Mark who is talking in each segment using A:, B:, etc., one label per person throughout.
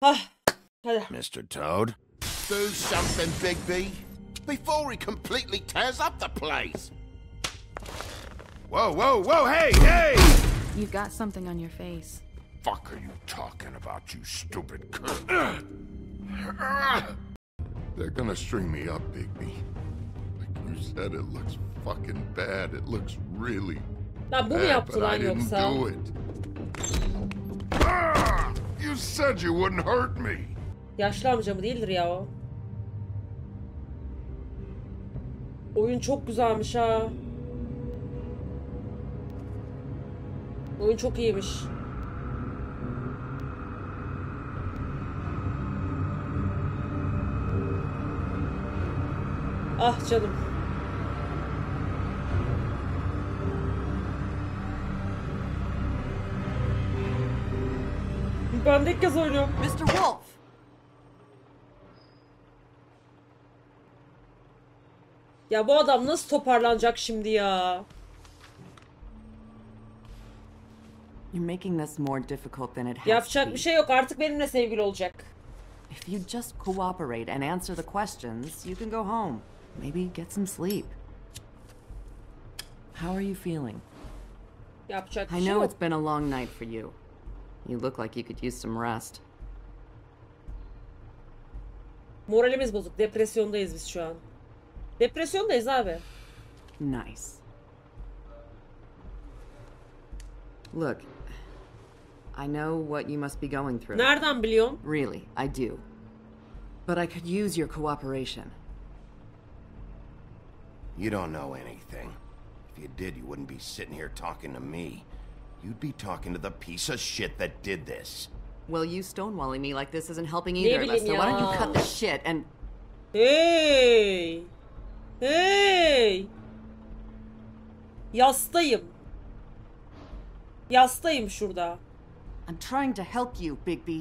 A: Ah, hadi.
B: Mr. Toad?
C: Do something, Bigby, before he completely tears up the place.
B: Whoa, whoa, whoa, hey, hey!
D: You've got something on your face.
C: Fuck are you talking about, you stupid cunt? They're gonna string me up, Bigby. Like you said, it looks fucking bad. It looks really
A: Lan bu mu
C: bad,
A: yaptı
C: but I
A: lan
C: didn't
A: yoksa?
C: do it. You said you wouldn't hurt me.
A: Yaşlı amca mı değildir ya o? Oyun çok güzelmiş ha. Oyun çok iyiymiş. Ah canım. Ben de ilk kez oynuyorum.
E: Mr. Wolf!
A: Ya bu adam nasıl toparlanacak şimdi ya?
E: You're making this more difficult than it has
A: Yapacak
E: to
A: bir
E: be.
A: şey yok. Artık benimle sevgili olacak.
E: If you just cooperate and answer the questions, you can go home. Maybe get some sleep. How are you feeling?
A: Yapacak bir
E: I
A: şey
E: know
A: yok.
E: it's been a long night for you. You look like you could use some rest.
A: Moralimiz bozuk. Depresyondayız biz şu an. Depresyondayız abi.
E: Nice. Look, I know what you must be going through.
A: Nereden biliyorsun?
E: Really, I do. But I could use your cooperation.
B: You don't know anything. If you did, you wouldn't be sitting here talking to me. You'd be talking to the piece of shit that did this.
E: Well, you stonewalling me like this isn't helping either of us, so why don't you cut the shit and...
A: Hey! Hey! Yastayım. Yastayım şurada.
E: I'm trying to help you, Bigby.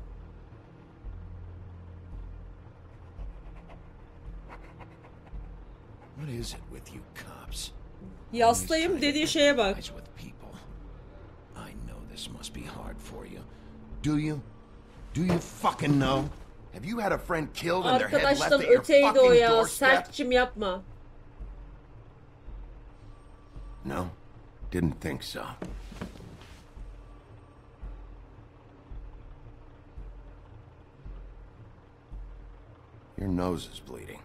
B: What is it with you cops?
A: Yastayım dediği şeye bak.
B: With people. I know this must be hard for you. Do you? Do you fucking know? Have you had a friend killed and their head left
A: Arkadaştan
B: at your
A: öteydi o
B: fucking
A: ya.
B: doorstep?
A: Sertçim yapma.
B: No, didn't think so. Your nose is bleeding.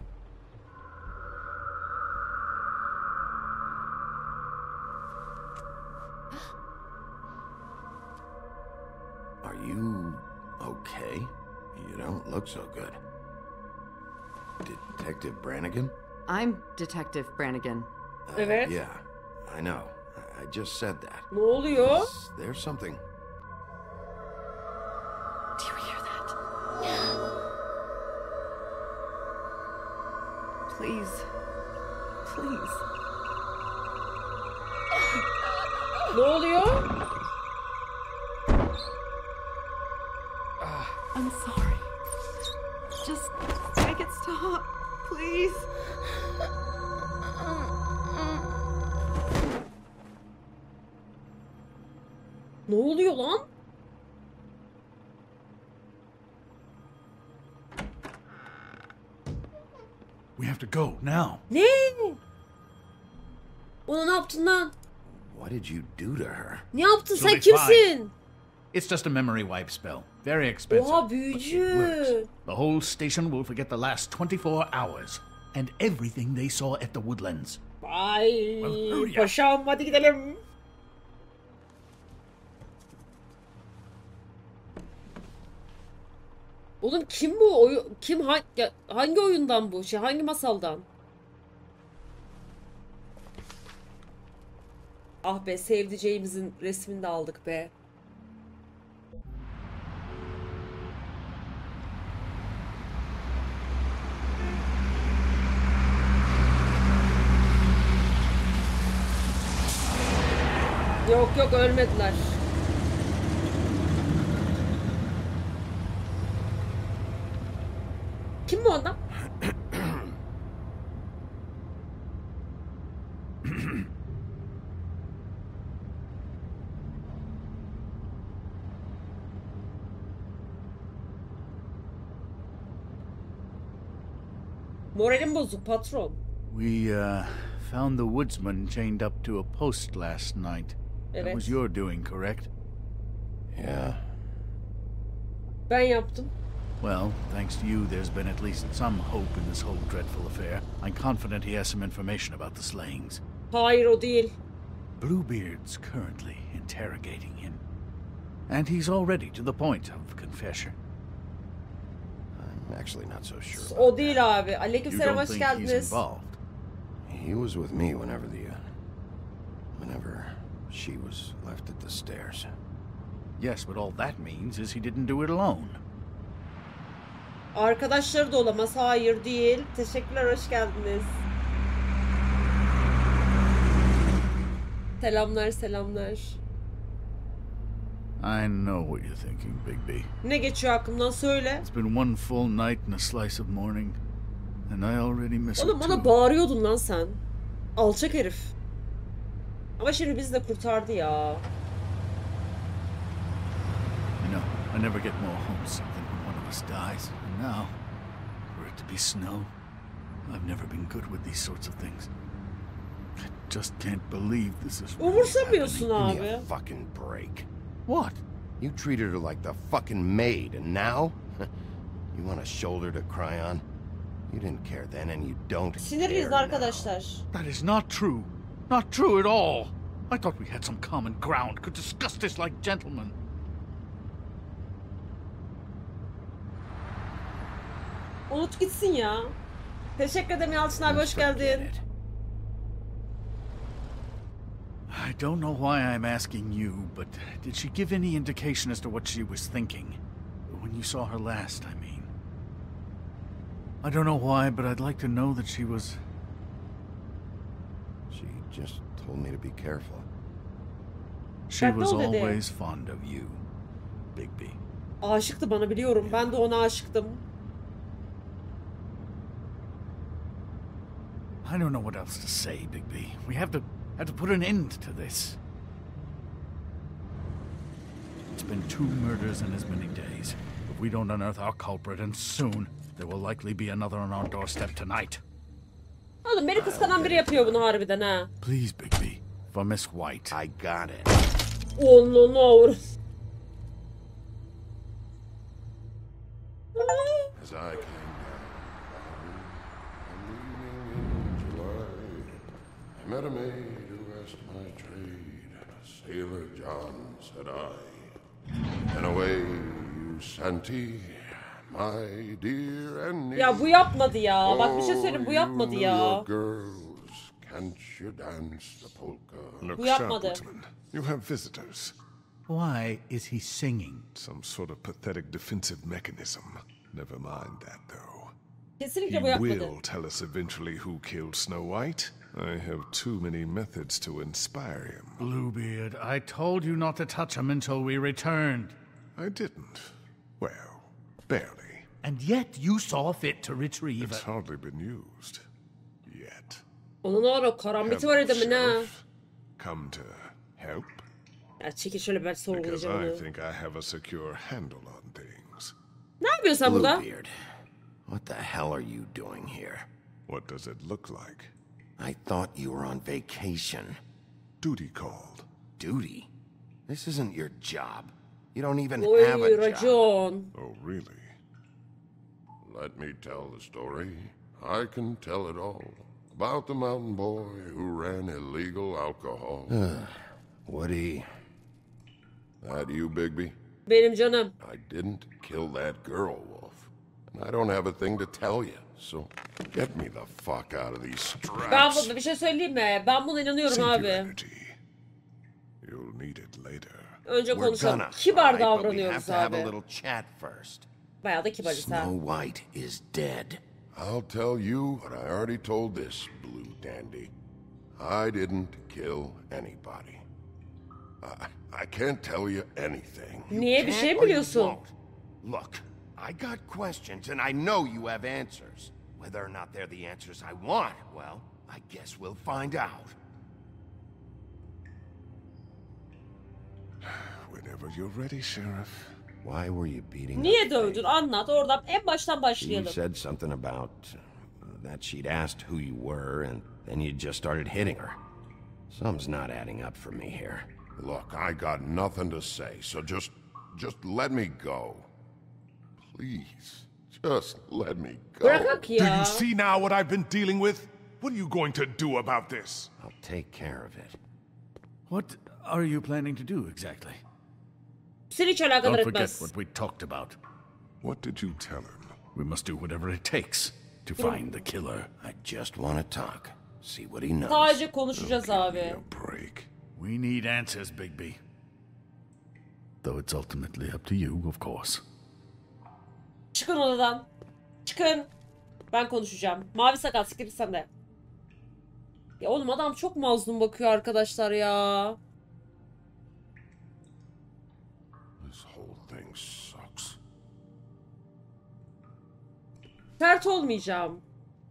B: Are you okay? You don't look so good. Detective Brannigan?
E: I'm Detective Brannigan.
A: Evet.
B: Yeah, I know. I just said that.
A: Ne oluyor?
B: There's something.
E: Do you hear that? Please. Please.
A: Ne oluyor?
E: I'm sorry. Just make it stop, please.
A: Ne oluyor lan?
F: We have to go now.
A: Ne? Ona ne yaptın lan?
B: What did you do to her?
A: Ne yaptın?
F: She'll
A: Sen
F: be
A: kimsin?
F: It's just a memory wipe spell. Very expensive.
A: Oha
F: but it works.
A: büyücü.
F: The whole station will forget the last 24 hours and everything they saw at the Woodlands.
A: Ay
F: hurry up.
A: paşam hadi gidelim. Oğlum kim bu? Kim hangi oyundan bu? Hangi masaldan? Ah be sevdiceğimizin resmini de aldık be. Yok yok ölmediler. Kim bu adam? Moralim bozuk patron.
F: We, found the woodsman chained up to a post last night. That
A: Evet.
F: was your doing, correct?
B: Yeah.
A: Ben yaptım.
F: Well, thanks to you, there's been at least some hope in this whole dreadful affair. I'm confident he has some information about the slayings.
A: Hayır o değil.
F: Bluebeard's currently interrogating him. And he's already to the point of confession.
B: I'm actually not so sure.
A: O değil abi.
F: You
A: Aleykümselam
F: don't
A: hoş
F: think he's
A: geldiniz.
F: involved?
B: He was with me whenever she was left at the stairs.
F: Yes, but all that means is he didn't do it alone.
A: Arkadaşları da olamaz. Hayır değil. Teşekkürler hoş geldiniz. Selamlar selamlar.
F: I know what you're thinking, Bigby.
A: Ne geçiyor aklımdan söyle.
F: It's been one full night and a slice of morning, and I already miss
A: Oğlum
F: it
A: bana
F: too.
A: bağırıyordun lan sen. Alçak herif. Ama şimdi bizi de kurtardı ya.
F: You know, I never get more homesick than when one of us dies. And now, for it to be snow, I've never been good with these sorts of things. I just can't believe this is really
A: Umursamıyorsun
F: happening.
B: Give me
A: abi.
B: a fucking break.
F: What?
B: You treated her like the fucking maid, and now? You want a shoulder to cry on? You didn't care then, and you don't
A: Sinirliyiz
B: care now.
A: arkadaşlar.
F: That is not true. Not true at all. I thought we had some common ground, could discuss this like gentlemen.
A: Unut gitsin ya. Teşekkür ederim Yalçın abi hoş
B: Forget
A: geldin.
B: it.
F: I don't know why I'm asking you, but did she give any indication as to what she was thinking? When you saw her last, I mean. I don't know why, but I'd like to know that she was...
B: She just told me to be careful.
F: She
A: Dikkatli
F: was
A: ol dedi.
F: always fond of you, Bigby.
A: Aşıktı bana biliyorum. Ben de ona aşıktım.
F: I don't know what else to say, Bigby. We have to put an end to this. It's been 2 murders in as many days. If we don't unearth our culprit, and soon, there will likely be another on our doorstep tonight.
A: Oğlum beni kıskanan biri yapıyor bunu harbiden ha.
F: Please, Bigby, for Miss White.
B: I got it.
A: Onu ne olur.
C: As I came down, I'm leaning in July. I met a maid who asked my trade. Sailor John, said I. And away you Santi, my dear Annie.
A: Ya bu yapmadı ya. Bak bir şey söyleyeyim bu yapmadı
C: you
A: ya.
C: New York girls, can't you dance the polka?
G: Look
A: Bu
G: sharp,
A: yapmadı.
G: Woodsman. You have visitors.
F: Why is he singing?
G: Some sort of pathetic defensive mechanism. Never mind that, though.
A: Kesinlikle
G: He
A: bu yapmadı.
G: will tell us eventually who killed Snow White. I have too many methods to inspire him.
F: Bluebeard, I told you not to touch him until we returned.
G: I didn't. Well, barely.
F: And yet you saw fit to retrieve
G: It's
F: it.
G: hardly been used. Yet.
A: Onun o karambiti var
G: Have you,
A: adamın ha.
G: Sheriff, come to help?
A: Ya çekil şöyle ben
G: Because
A: sorgulayacağım
G: I
A: onu.
G: think I have a secure handle on things.
A: Ne yapıyorsun sen burada?
B: Bluebeard, what the hell are you doing here?
G: What does it look like?
B: I thought you were on vacation.
G: Duty called.
B: Duty? This isn't your job. You don't even
A: Oy
B: have a job.
A: racon.
G: Oh, really?
C: Let me tell the story. I can tell it all. About the mountain boy who ran illegal alcohol.
B: Woody,
C: That you, Bigby?
A: Benim canım.
C: I didn't kill that girl, Wolf. And I don't have a thing to tell you. So get me the fuck out of these
A: Ben
C: straps.
A: bu bir şey söyleyeyim mi? Ben buna inanıyorum
G: Save your
A: abi.
G: energy. You'll need it later.
A: Önce
B: We're
A: konuşalım.
B: gonna
A: Kibar
B: fight, but we have
A: davranıyoruz
B: to have a
A: abi.
B: little chat first.
A: Bayağı da kibarız ha.
B: Snow White is dead.
C: I'll tell you what I already told this blue dandy. I didn't kill anybody. I can't tell you anything.
A: Niye bir
B: Can't
A: şey mi
B: or you
A: biliyorsun?
C: Oh,
B: won't. Look, I got questions and I know you have answers. Whether or not they're the answers I want, well, I guess we'll find out.
G: Whenever you're ready, Sheriff.
C: Why were you beating
A: Niye
C: up
A: dövdün?
C: Faith?
A: Anlat. Oradan en baştan
C: You
A: başlayalım.
C: said something about
B: that she'd asked who you were, and then you just started hitting her. Something's not adding up for me here.
C: Look, I got nothing to say, so just let me go. Please, just let me go.
A: Bırakak
G: Do
A: ya.
G: you see now what I've been dealing with? What are you going to do about this?
B: I'll take care of it.
F: What are you planning to do exactly?
A: Seni hiç alakadar
F: Don't forget
A: etmez.
F: what we talked about.
G: What did you tell him?
F: We must do whatever it takes to find the killer.
B: I just want to talk. See what he knows.
A: Sadece konuşacağız abi.
G: A break.
F: We need answers, Bigby. Though it's ultimately up to you, of course.
A: Çıkın odadan. Çıkın. Ben konuşacağım. Mavi sakal siktir sen de. Ya oğlum adam çok mazlum bakıyor arkadaşlar ya.
C: This whole thing sucks.
A: Sert olmayacağım.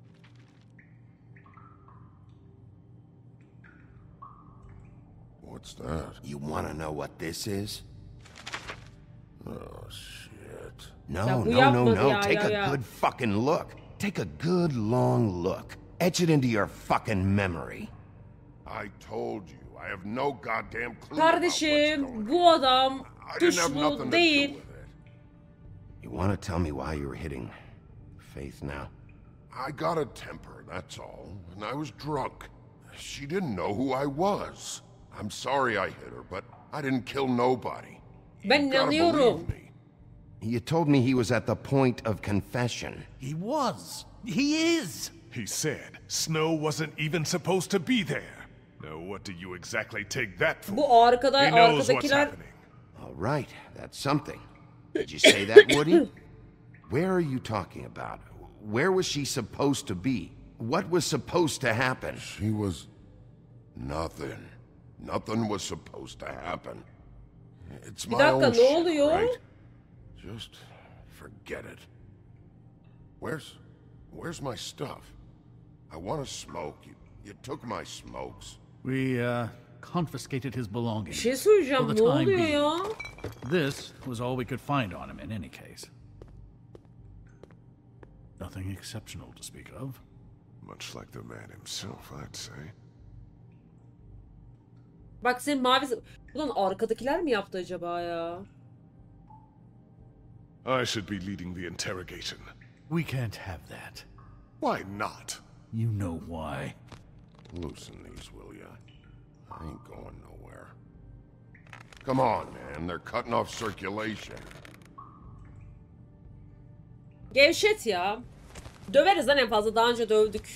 C: What's that?
B: You want to know what this is?
C: Oh, shit.
B: No,
A: Ya bu
B: no, no,
A: yapmadı
B: no.
A: ya,
B: Take
A: ya.
B: a good fucking look. Take a good long look. Etch it into your fucking memory.
C: I told you, I have no goddamn clue
A: Kardeşim bu adam
C: I didn't have nothing
A: suçlu
C: to
A: değil.
C: do with it.
B: You want to tell me why you were hitting Faith now?
C: I got a temper, that's all, and I was drunk. She didn't know who I was. I'm sorry I hit her, but I didn't kill nobody.
A: Ben
C: You gotta
A: inanıyorum.
C: believe me.
B: You told me he was at the point of confession.
F: He was. He is.
G: He said Snow wasn't even supposed to be there. Now what do you exactly take that for?
A: Bu arkada
G: He knows what's
A: arkadakiler
G: happening.
B: All right, that's something. Did you say that, Woody? Where are you talking about? Where was she supposed to be? What was supposed to happen?
C: She was nothing. Nothing was supposed to happen. It's
A: Bir
C: my
A: dakika,
C: own
A: ne
C: shit,
A: oluyor?
C: right? Just forget it. Where's my stuff? I want to smoke. You took my smokes.
F: We, confiscated his
A: Bir
F: belongings.
A: şey söyleyeceğim.
F: For
A: Ne
F: the time
A: oluyor
F: being.
A: ya?
F: This was all we could find on him in any case. Nothing exceptional to speak of.
G: Much like the man himself, I'd say.
A: Bak senin mavi... Ulan arkadakiler mi yaptı acaba ya?
G: I should be leading the interrogation.
F: We can't have that.
G: Why not?
F: You know why.
C: Loosen these, will ya? I ain't going nowhere. Come on, man. They're cutting off circulation.
A: Gevşet ya. Döveriz lan en fazla. Daha önce dövdük.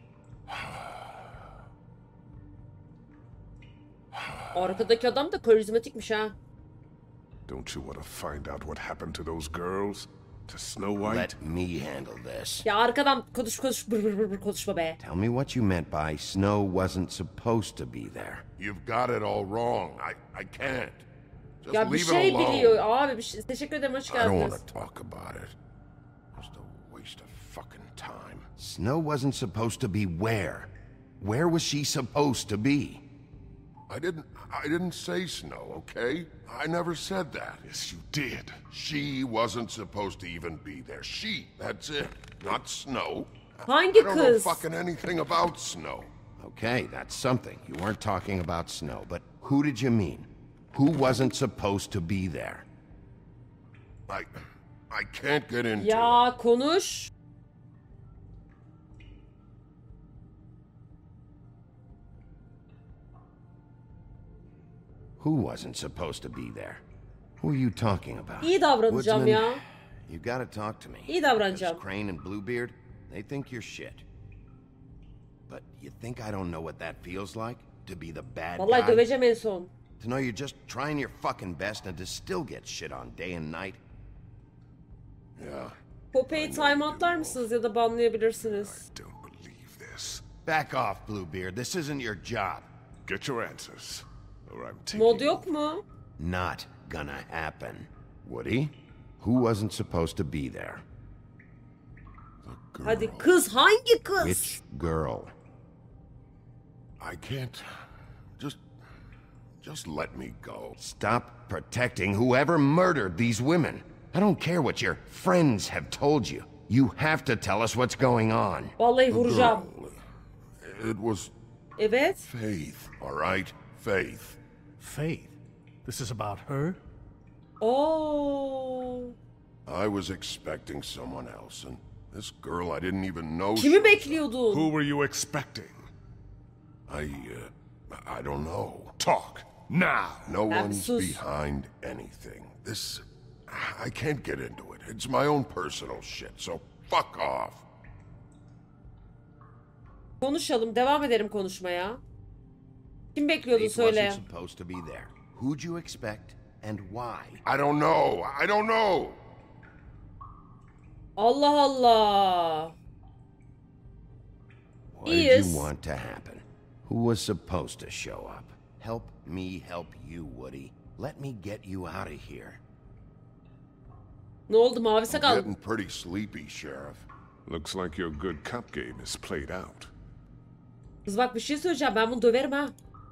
A: Arkadaki adam da karizmatikmiş ha.
G: Don't you want to find out what happened to those girls? To Snow White?
B: Let me handle this.
A: Ya arkadan konuş konuşma be.
B: Tell me what you meant by Snow wasn't supposed to be there.
C: You've got it all wrong. I can't. Just
A: Ya bir
C: leave
A: şey
C: it alone.
A: biliyor abi. Bir şey... Teşekkür ederim, hoş
C: I don't want
A: geldiniz.
C: to talk about it. Just a waste of fucking time.
B: Snow wasn't supposed to be where? Where was she supposed to be?
C: I didn't say Snow, okay? I never said that.
G: Yes, you did.
C: She wasn't supposed to even be there. She, that's it. Not Snow.
A: Hangi
C: I don't know
A: kız?
C: fucking anything about Snow.
B: Okay, that's something. You weren't talking about Snow, but who did you mean? Who wasn't supposed to be there?
C: I can't get into it.
A: Ya konuş.
B: Who wasn't supposed to be there? Who are you talking about?
A: İyi davranacağım
B: Woodsman?
A: ya.
B: You gotta talk to me.
A: İyi davranacağım.
B: Because Crane and Bluebeard, they think you're shit. But you think I don't know what that feels like? To be the bad
A: Vallahi
B: guy?
A: döveceğim en son.
B: To know you're just trying your fucking best and to still get shit on day and night?
C: Yeah.
A: Pope'yi time atlar mısınız ya da banlayabilirsiniz.
G: Don't believe this.
B: Back off, Bluebeard. This isn't your job.
G: Get your answers, or I'm taking
A: Mod yok mu?
B: Not gonna happen. Woody, who wasn't supposed to be there?
A: Hadi kız, hangi kız?
B: Which girl?
C: I can't. Just let me go.
B: Stop protecting whoever murdered these women. I don't care what your friends have told you. You have to tell us what's going on.
A: Vallahi vuracağım.
C: It was
A: Evet.
C: Faith, all right? Faith.
F: Faith? This is about her?
A: Oo.
C: I was expecting someone else, and this girl I didn't even know.
A: Kimi bekliyordun?
G: Who were you expecting?
C: I don't know.
G: Talk now.
C: No one's
A: sus.
C: behind anything. This, I can't get into it. It's my own personal shit, so fuck off.
A: Konuşalım. Devam ederim konuşmaya. Kim bekliyordun
B: Faith
A: söyle.
B: wasn't supposed to be there. Who'd you expect and why?
C: I don't know. I don't know.
A: Allah Allah.
B: What did
A: Yes.
B: you want to happen? Who was supposed to show up? Help me help you, Woody. Let me get you out of here.
A: Ne oldu mavi
C: I'm
A: sakal?
C: getting pretty sleepy, Sheriff.
G: Looks like your good cop game is played out.
A: Kız bak bir şey söyleyeceğim. Ben bunu döverim ha.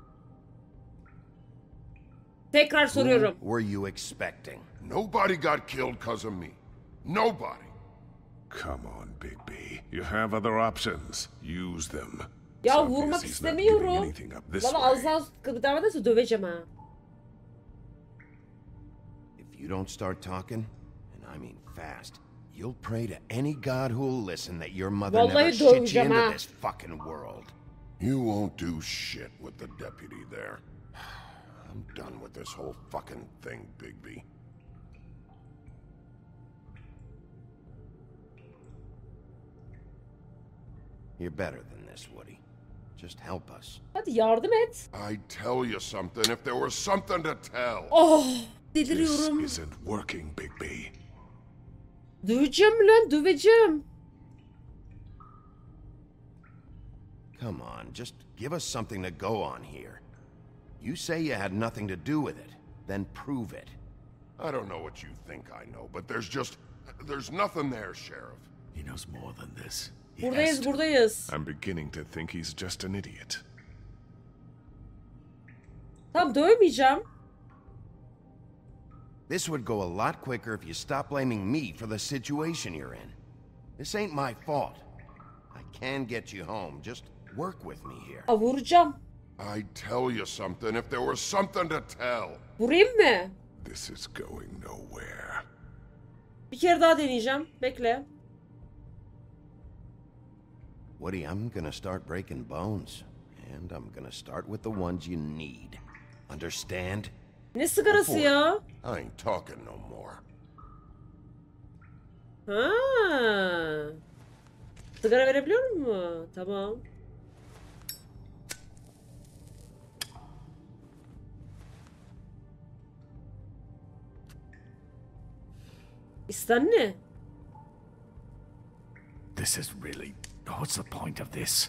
A: Tekrar soruyorum.
B: Who were you expecting?
C: Nobody got killed because of me. Nobody.
G: Come on, Big B. You have other options. Use them.
A: Ya
G: It's obvious
A: vurmak
G: he's not giving
A: istemiyorum.
G: anything up this
A: Valla
G: way.
A: az daha devam ederse döveceğim ha.
B: If you don't start talking, and I mean fast, you'll pray to any god who'll listen that your mother
A: Vallahi
B: never shit you
A: döveceğim
B: into
A: ha.
B: this fucking world.
C: You won't do shit with the deputy there. I'm done with this whole fucking thing, Bigby.
B: You're better than this, Woody. Just help us.
A: Hadi yardım et.
C: I'd tell you something if there was something to tell.
A: Oh,
G: This
A: deliriyorum.
G: isn't working, Big B.
A: Döveceğim lan, döveceğim.
B: Come on, just give us something to go on here. You say you had nothing to do with it, then prove it.
C: I don't know what you think I know, but there's nothing there, Sheriff.
F: He knows more than this. He has
A: Buradayız,
F: to.
A: buradayız.
G: I'm beginning to think he's just an idiot.
A: Tamam dövmeyeceğim.
B: This would go a lot quicker if you stop blaming me for the situation you're in. This ain't my fault. I can get you home. Just work with me here.
A: Aa, vuracağım.
C: I'd tell you something if there was something to tell.
A: Vurayım mı?
G: This is going nowhere.
A: Bir kere daha deneyeceğim. Bekle.
B: Woody, I'm gonna start breaking bones. And I'm gonna start with the ones you need. Understand?
A: Ne sigarası ya?
C: I ain't talking no more.
A: Ha. Sigara verebiliyor mu? Tamam. İsten ne?
F: This is really... What's the point of this?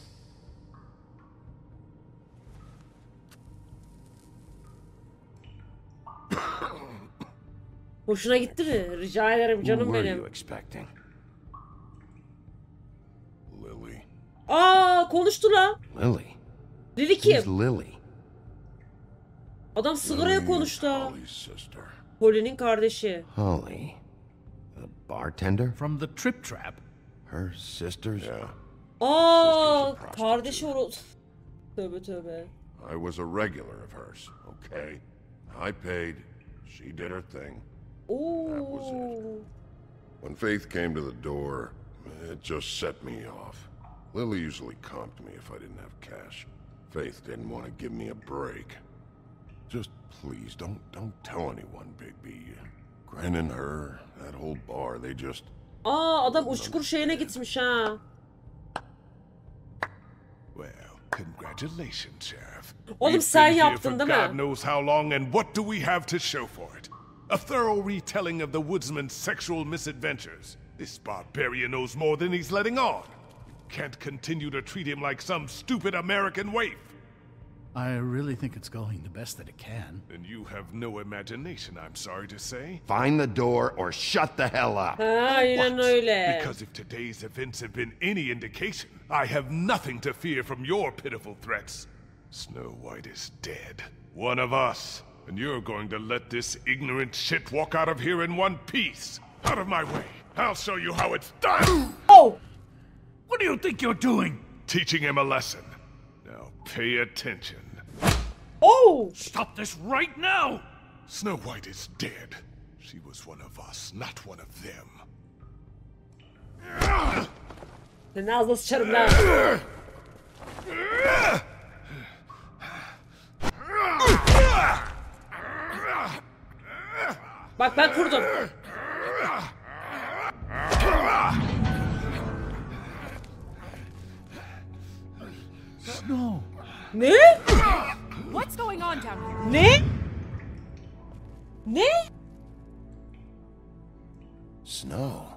A: Hoşuna gitti mi? Rica ederim
B: Who
A: canım
B: were you
A: benim.
B: expecting?
C: Lily.
A: Aa, konuştu la.
B: Lily.
A: Lily
B: Who's
A: kim?
B: Lily?
A: Adam sigaraya
C: Lily
A: konuştu.
C: is
A: ha.
C: Holly's sister.
A: Holly'nin kardeşi.
B: Holly. The bartender?
F: From the Trip Trap?
B: Her sisters?
C: Yeah.
A: Aa,
C: Sister's a
A: kardeşi Tövbe tövbe.
C: I was a regular of hers, okay? I paid. She did her thing. was
A: Oo.
C: When Faith came to the door, it just set me off. Lily usually comped me if I didn't have cash. Faith didn't want to give me a break. Just please don't tell anyone, Bigby. Gren and her, that whole bar, they just...
A: Aa, adam uçkur şeyine gitmiş ha.
G: Well, congratulations, Sheriff.
A: Oğlum
G: We've
A: sen
G: been here
A: yaptın
G: for
A: değil
G: God
A: mi?
G: knows how long, and what do we have to show for it? A thorough retelling of the woodsman's sexual misadventures. This barbarian knows more than he's letting on. Can't continue to treat him like some stupid American waif.
F: I really think it's going the best that it can.
G: And you have no imagination, I'm sorry to say.
B: Find the door or shut the hell up.
A: Ha, aynen öyle.
G: Because if today's events have been any indication, I have nothing to fear from your pitiful threats. Snow White is dead. One of us. And you're going to let this ignorant shit walk out of here in one piece. Out of my way. I'll show you how it's done!
A: Oh!
F: What do you think you're doing?
G: Teaching him a lesson. Now pay attention.
A: Oh!
F: Stop this right now!
G: Snow White is dead. She was one of us, not one of them.
A: Senin ağzına sıçarım lan. Bak ben kurdum.
F: Snow.
A: Ne?
D: What's going on down here?
A: Ne? Ne?
B: Snow.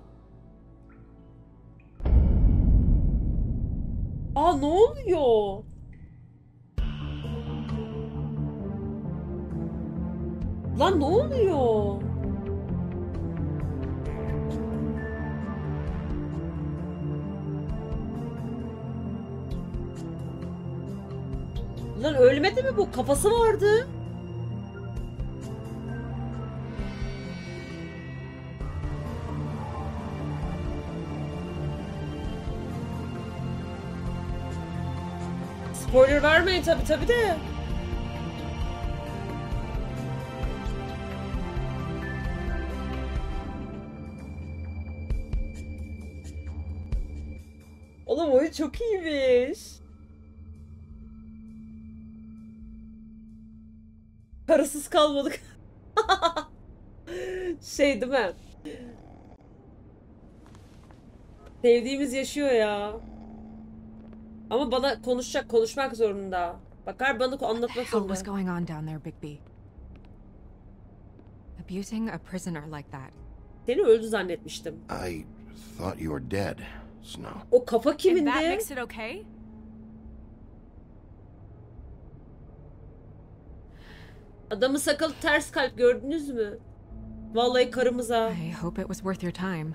A: Aa ne oluyor? Lan ne oluyor? Lan ölmedi mi bu? Kafası vardı. Spoiler vermeyin tabi de. Oğlum oyun çok iyiymiş. Parasız kalmadık. Şey değil mi? Sevdiğimiz yaşıyor ya. Ama bana konuşmak zorunda. Bakar bana
D: What the
A: anlatmak
D: hell
A: zorunda.
D: was going on down there, Bigby? Abusing a prisoner like that.
A: Seni öldü zannetmiştim.
B: I thought you were dead, Snow.
A: O kafa
D: If that
A: kimindi?
D: makes it okay?
A: Adamın sakalı ters kalp gördünüz mü? Vallahi karımıza.
D: I hope it was worth your time.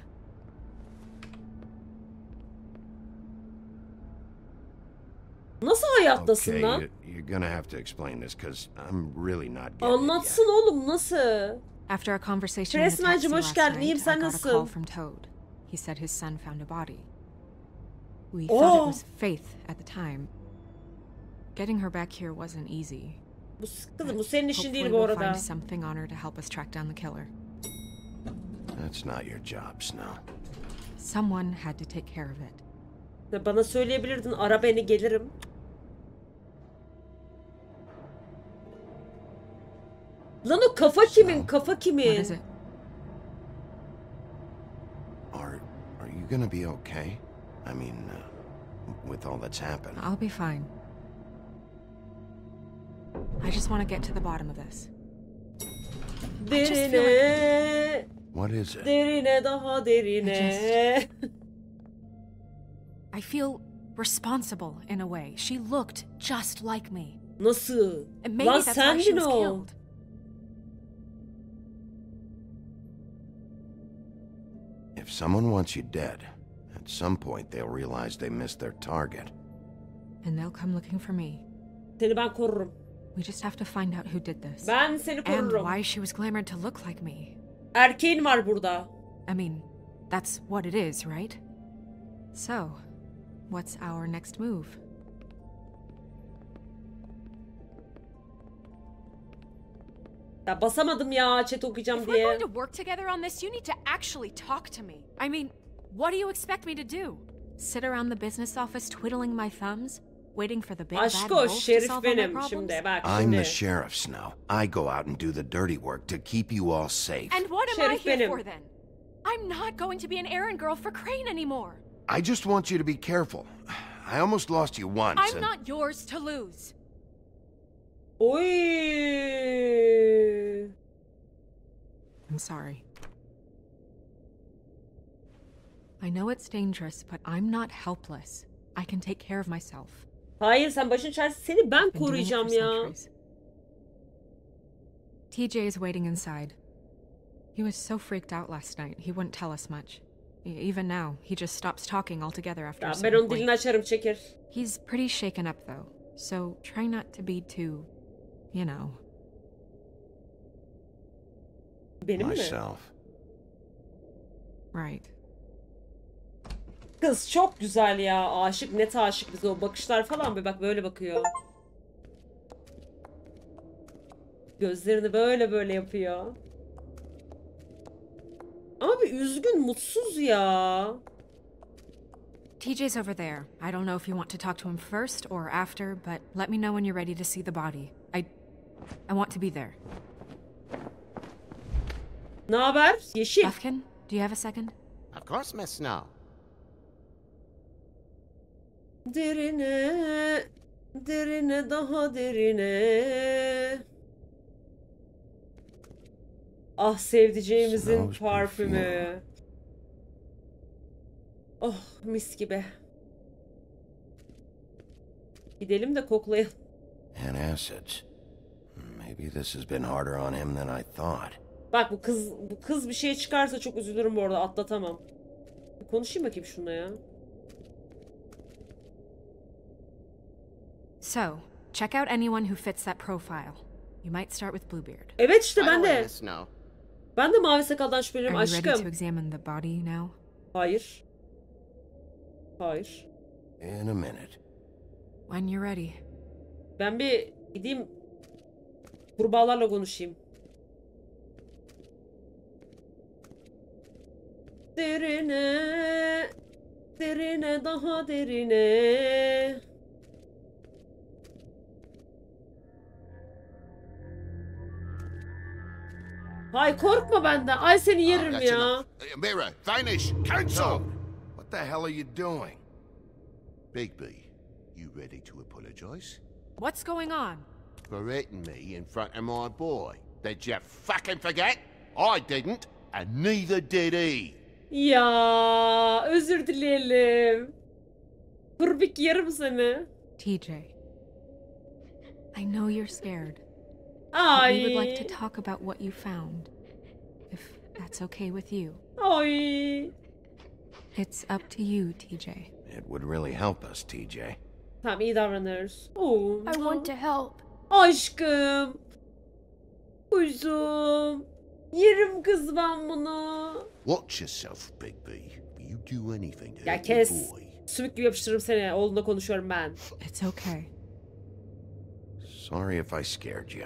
A: Nasıl hayattasın
B: Okay,
A: lan?
B: you're gonna have to explain this, because I'm really not getting it yet.
A: Anlatsın oğlum nasıl?
D: After a conversation in the
A: Resmen
D: taxi
A: hoş
D: last
A: geldin.
D: night,
A: İyiyim,
D: I
A: sen
D: got a
A: nasılsın?
D: call from Toad. He said his son found a body. We thought it was Faith at the time. Getting her back here wasn't easy.
A: Kızım bu senin işin
D: Hopefully
A: değil bu
D: we'll
A: arada.
D: find something on her to help us track down the killer.
B: That's not your job, Snow.
D: Someone had to take care of it.
A: Bana söyleyebilirdin, ara beni gelirim. Lan o kafa kimin? Kafa
D: What
A: kimin?
D: is it?
B: Are you gonna be okay? I mean, with all that's happened.
D: I'll be fine. I just want to get to the bottom of this.
A: Derine.
B: What is it?
A: Derine daha derine.
D: I feel responsible in a way. She looked just like me.
A: Nasıl?
D: And maybe
A: Lan
D: that's why she
A: sendin
D: was
A: o.
D: killed.
B: If someone wants you dead, at some point they'll realize they missed their target.
D: And they'll come looking for me.
A: Seni ben korurum.
D: We just have to find out who did this.
A: Ben seni
D: And
A: korurum.
D: why she was glamored to look like me.
A: Erkeğin var burada.
D: I mean, that's what it is, right? So, what's our next move?
A: Ya basamadım ya chat okuyacağım
H: If we're
A: diye.
H: going to work together on this, you need to actually talk to me. I mean, what do you expect me to do?
D: Sit around the business office twiddling my thumbs? Waiting for the big bad
A: Aşko
D: wolf to
A: şerif
D: solve all my
A: benim
D: problems?
A: şimdi bak
B: I'm
A: şimdi.
B: the sheriff, Snow. I go out and do the dirty work to keep you all safe.
H: And what am I
A: Şerif
H: here
A: benim.
H: for then? I'm not going to be an errand girl for Crane anymore.
B: I just want you to be careful. I almost lost you once.
H: I'm
B: and-
H: not yours to lose.
A: Oy.
D: I'm sorry. I know it's dangerous, but I'm not helpless. I can take care of myself.
A: Hayır sen başın çaresi seni ben
D: Been doing it
A: koruyacağım
D: for
A: ya.
D: centuries. TJ is waiting inside. He was so freaked out last night, he wouldn't tell us much. Even now, he just stops talking altogether after
A: Ya
D: a
A: ben
D: certain
A: onun dilini
D: point.
A: açarım çekir.
D: He's pretty shaken up though, so try not to be too, you know.
A: Benim mi?
B: Myself.
D: Right.
A: Kız çok güzel ya. Aşık, net aşık bize, o bakışlar falan bir bak böyle bakıyor. Gözlerini böyle böyle yapıyor. Ama bir üzgün, mutsuz ya.
D: TJ's over there. I don't know if you want to talk to him first or after, but let me know when you're ready to see the body. I want to be there.
A: Ne haber? Yeşil.
D: Lufkin, do you have a second?
I: Of course, Miss Snow.
A: Derine, derine, daha derine. Ah, sevdiceğimizin
B: Smells
A: parfümü.
B: perfume.
A: Oh, mis gibi. Gidelim de koklayalım.
B: Antacids. Maybe this has been harder on him than I thought.
A: Bak bu kız bir şey çıkarsa çok üzülürüm bu arada, atlatamam. Bir konuşayım bakayım şununla ya.
D: So, check out anyone who fits that profile. You might start with Bluebeard.
A: Evet işte
I: By the
A: ben
I: way,
A: de.
I: Miss Snow,
A: Ben de mavi sakaldan
D: Are
A: şüpheleniyorum
D: you ready to
A: aşkım.
D: examine the body now?
A: Hayır. Hayır.
B: In a minute.
D: When you're ready.
A: Ben bir gideyim kurbağalarla konuşayım. Derine, derine, daha derine. Hay korkma benden. Ay seni yerim
C: That's
A: ya.
C: enough. Mira, vanish, cancel!
B: Toad, what the hell are you doing?
C: Bigby, you ready to apologize?
D: What's going on?
C: For hitting me in front of my boy. Did you fucking forget? I didn't, and neither did he.
A: Ya özür dileyelim. Kurbik yerim seni.
D: TJ. I know you're scared. But
A: Ay.
D: we would like to talk about what you found. If that's okay with you.
A: Ay.
D: It's up to you, TJ.
B: It would really help us, TJ.
A: Tamam, iyi davranırız. Oo.
H: I want to help.
A: Aşkım. Kuzum. Yerim kız ben bunu.
C: Watch yourself, Bigby. You do anything to
A: Ya
C: hurt your
A: kes.
C: boy.
A: Sümük gibi yapıştırırım seni. Oğlumla konuşuyorum ben.
D: It's okay.
B: Sorry if I scared you.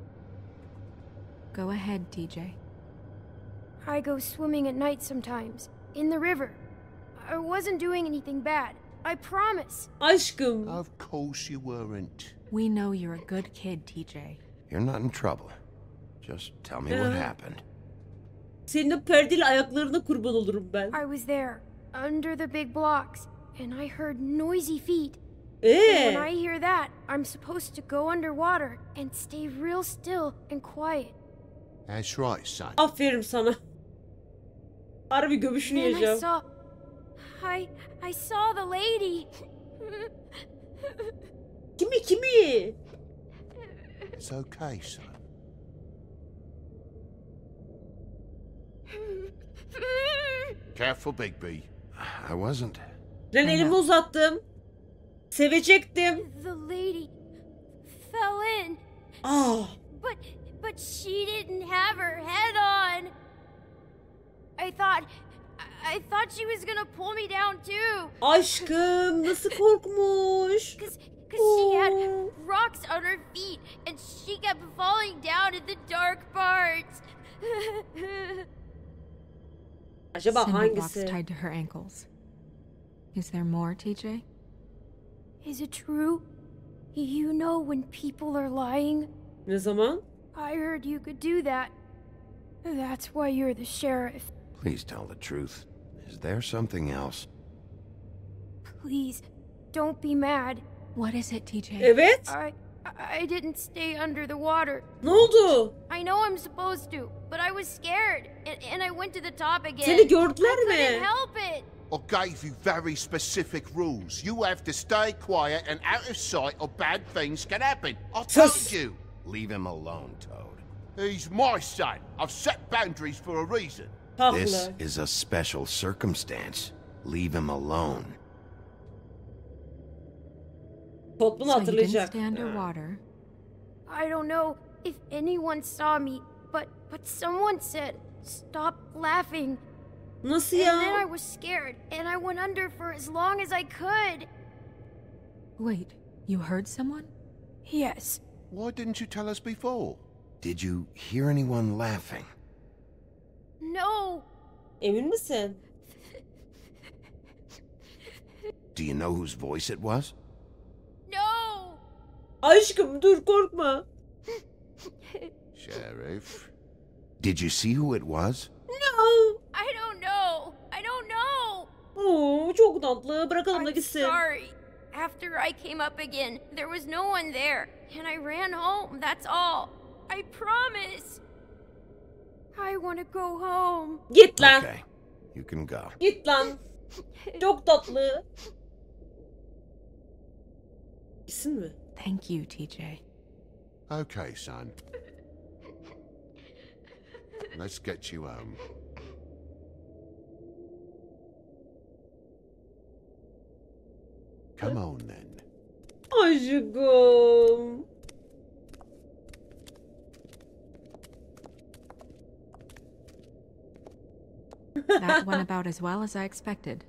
D: Go ahead, TJ.
J: I go swimming at night sometimes, in the river. I wasn't doing anything bad. I promise.
A: Aşkım.
C: Of course you weren't.
D: We know you're a good kid, TJ.
B: You're not in trouble. Just tell me what happened.
A: Senin o perdeli ayaklarına kurban olurum ben.
J: I was there, under the big blocks, and I heard noisy feet.
A: Ee?
J: When I hear that, I'm supposed to go underwater and stay real still and quiet.
C: That's right, son.
A: Aferin sana. Harbi göbüşünü
J: Then I
A: yiyeceğim.
J: I saw the lady.
A: Kimi?
C: It's okay, son. Careful, Bigby.
B: I wasn't.
A: Ben elimi uzattım. Sevecektim.
J: The lady fell in,
A: Ah.
J: but she didn't have her head on. I thought she was gonna pull me down too.
A: Aşkım nasıl korkmuş.
J: Cause she had
A: Oo.
J: rocks on her feet and she kept falling down in the dark parts.
A: Acaba
D: Cinder blocks
A: hangisi?
D: tied to her ankles. Is there more, TJ?
J: Is it true? You know when people are lying?
A: Ne zaman?
J: I heard you could do that. That's why you're the sheriff.
B: Please tell the truth. Is there something else?
J: Please, don't be mad.
D: What is it, TJ?
A: Evet.
J: I didn't stay under the water.
A: Ne oldu?
J: I know I'm supposed to, but I was scared, and I went to the top again.
A: Seni gördüler
J: I couldn't
A: mi?
J: help it.
C: I gave you very specific rules. You have to stay quiet and out of sight or bad things can happen. I told
A: Sus.
C: you.
B: Leave him alone, Toad.
C: He's my son. I've set boundaries for a reason.
B: This
A: Haklı.
B: is a special circumstance. Leave him alone.
A: Tot bunu
D: So you didn't
A: hatırlayacak.
D: stay underwater.
J: I don't know if anyone saw me, but someone said, "Stop laughing."
A: Nasıl
J: And then I
A: ya?
J: was scared, and I went under for as long as I could.
D: Wait, you heard someone?
J: Yes.
C: Why didn't you tell us before?
B: Did you hear anyone laughing?
J: No.
A: Emin misin?
B: Do you know whose voice it was?
J: No.
A: Aşkım dur korkma.
C: Sheriff?
B: Did you see who it was?
A: No.
J: I don't know. I don't know.
A: Oo, çok tatlı. Bırakalım da
J: I'm
A: gitsin.
J: sorry. After I came up again, there was no one there, and I ran home, that's all. I promise. I want to go home.
A: Git lan.
B: Okay, you can go.
A: Git lan. Çok tatlı. Gitsin mi?
D: Thank you, TJ.
C: Okay, son. Let's get you home. Come on, then.
A: Aşkım.
D: That went about as well as I expected.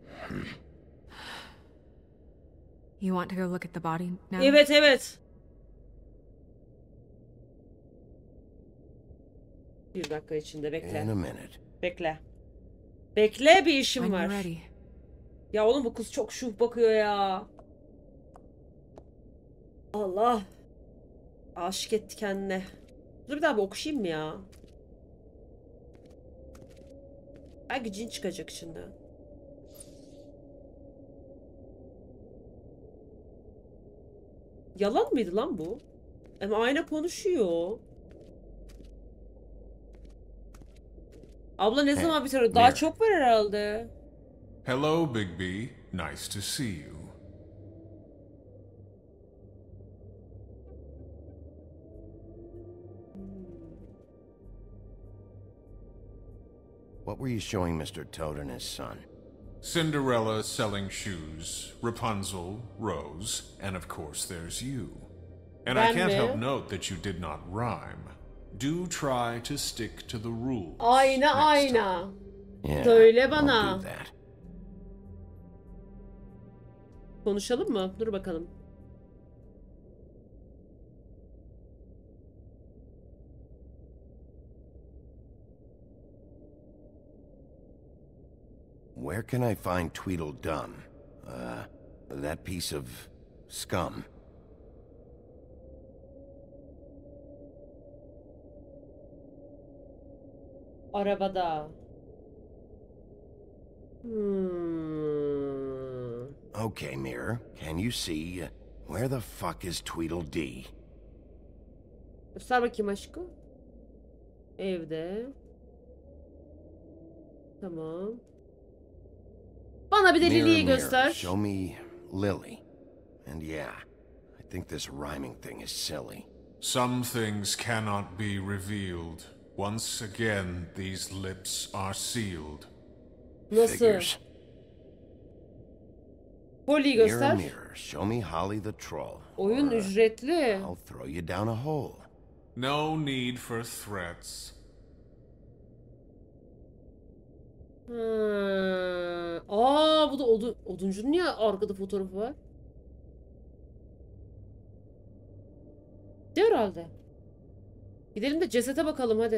D: You want to go look at the body now?
A: Evet evet. Bir dakika içinde
B: In
A: bekle.
B: a minute.
A: Bekle. Bekle bir işim
D: When you're
A: var.
D: ready.
A: Ya oğlum bu kız çok şuh bakıyor ya. Allah. Aşık etti kendine. Dur bir daha bir okşayayım mı ya? Belki cin çıkacak içinde. Yalan mıydı lan bu? Ama ayna konuşuyor. Abla ne zaman biter? Daha
B: Mira.
A: çok var herhalde.
I: Hello, Big B. Nice to see you.
B: What were you showing Mr. Toad and his son?
I: Cinderella selling shoes, Rapunzel, Rose, and of course there's you. And I
A: Ben
I: can't
A: mi?
I: help note that you did not rhyme. Do try to stick to the rules.
A: Ayna
I: next time.
A: ayna.
B: Yeah,
A: Söyle
B: I'll
A: bana.
B: do that.
A: Konuşalım mı? Dur bakalım.
B: Where can I find Tweedledum? That piece of scum.
A: Arabada. Hmm.
B: Okay, Mirror, can you see where the fuck is Tweedledee?
A: Göster bakayım aşkım. Evde. Tamam. Bana bir de
B: Mirror,
A: Lily'yi
B: mirror,
A: göster.
B: show me Lily. And yeah, I think this rhyming thing is silly.
I: Some things cannot be revealed. Once again, these lips are sealed.
A: Nasıl?
B: Figures.
A: Holly'yi
B: Mirror,
A: göster.
B: mirror, show me Holly the troll.
A: Oyun
B: or
A: ücretli.
B: I'll throw you down a hole.
I: No need for threats.
A: Bu da oduncunun niye arkada fotoğrafı var? De herhalde. Gidelim de cesete bakalım hadi.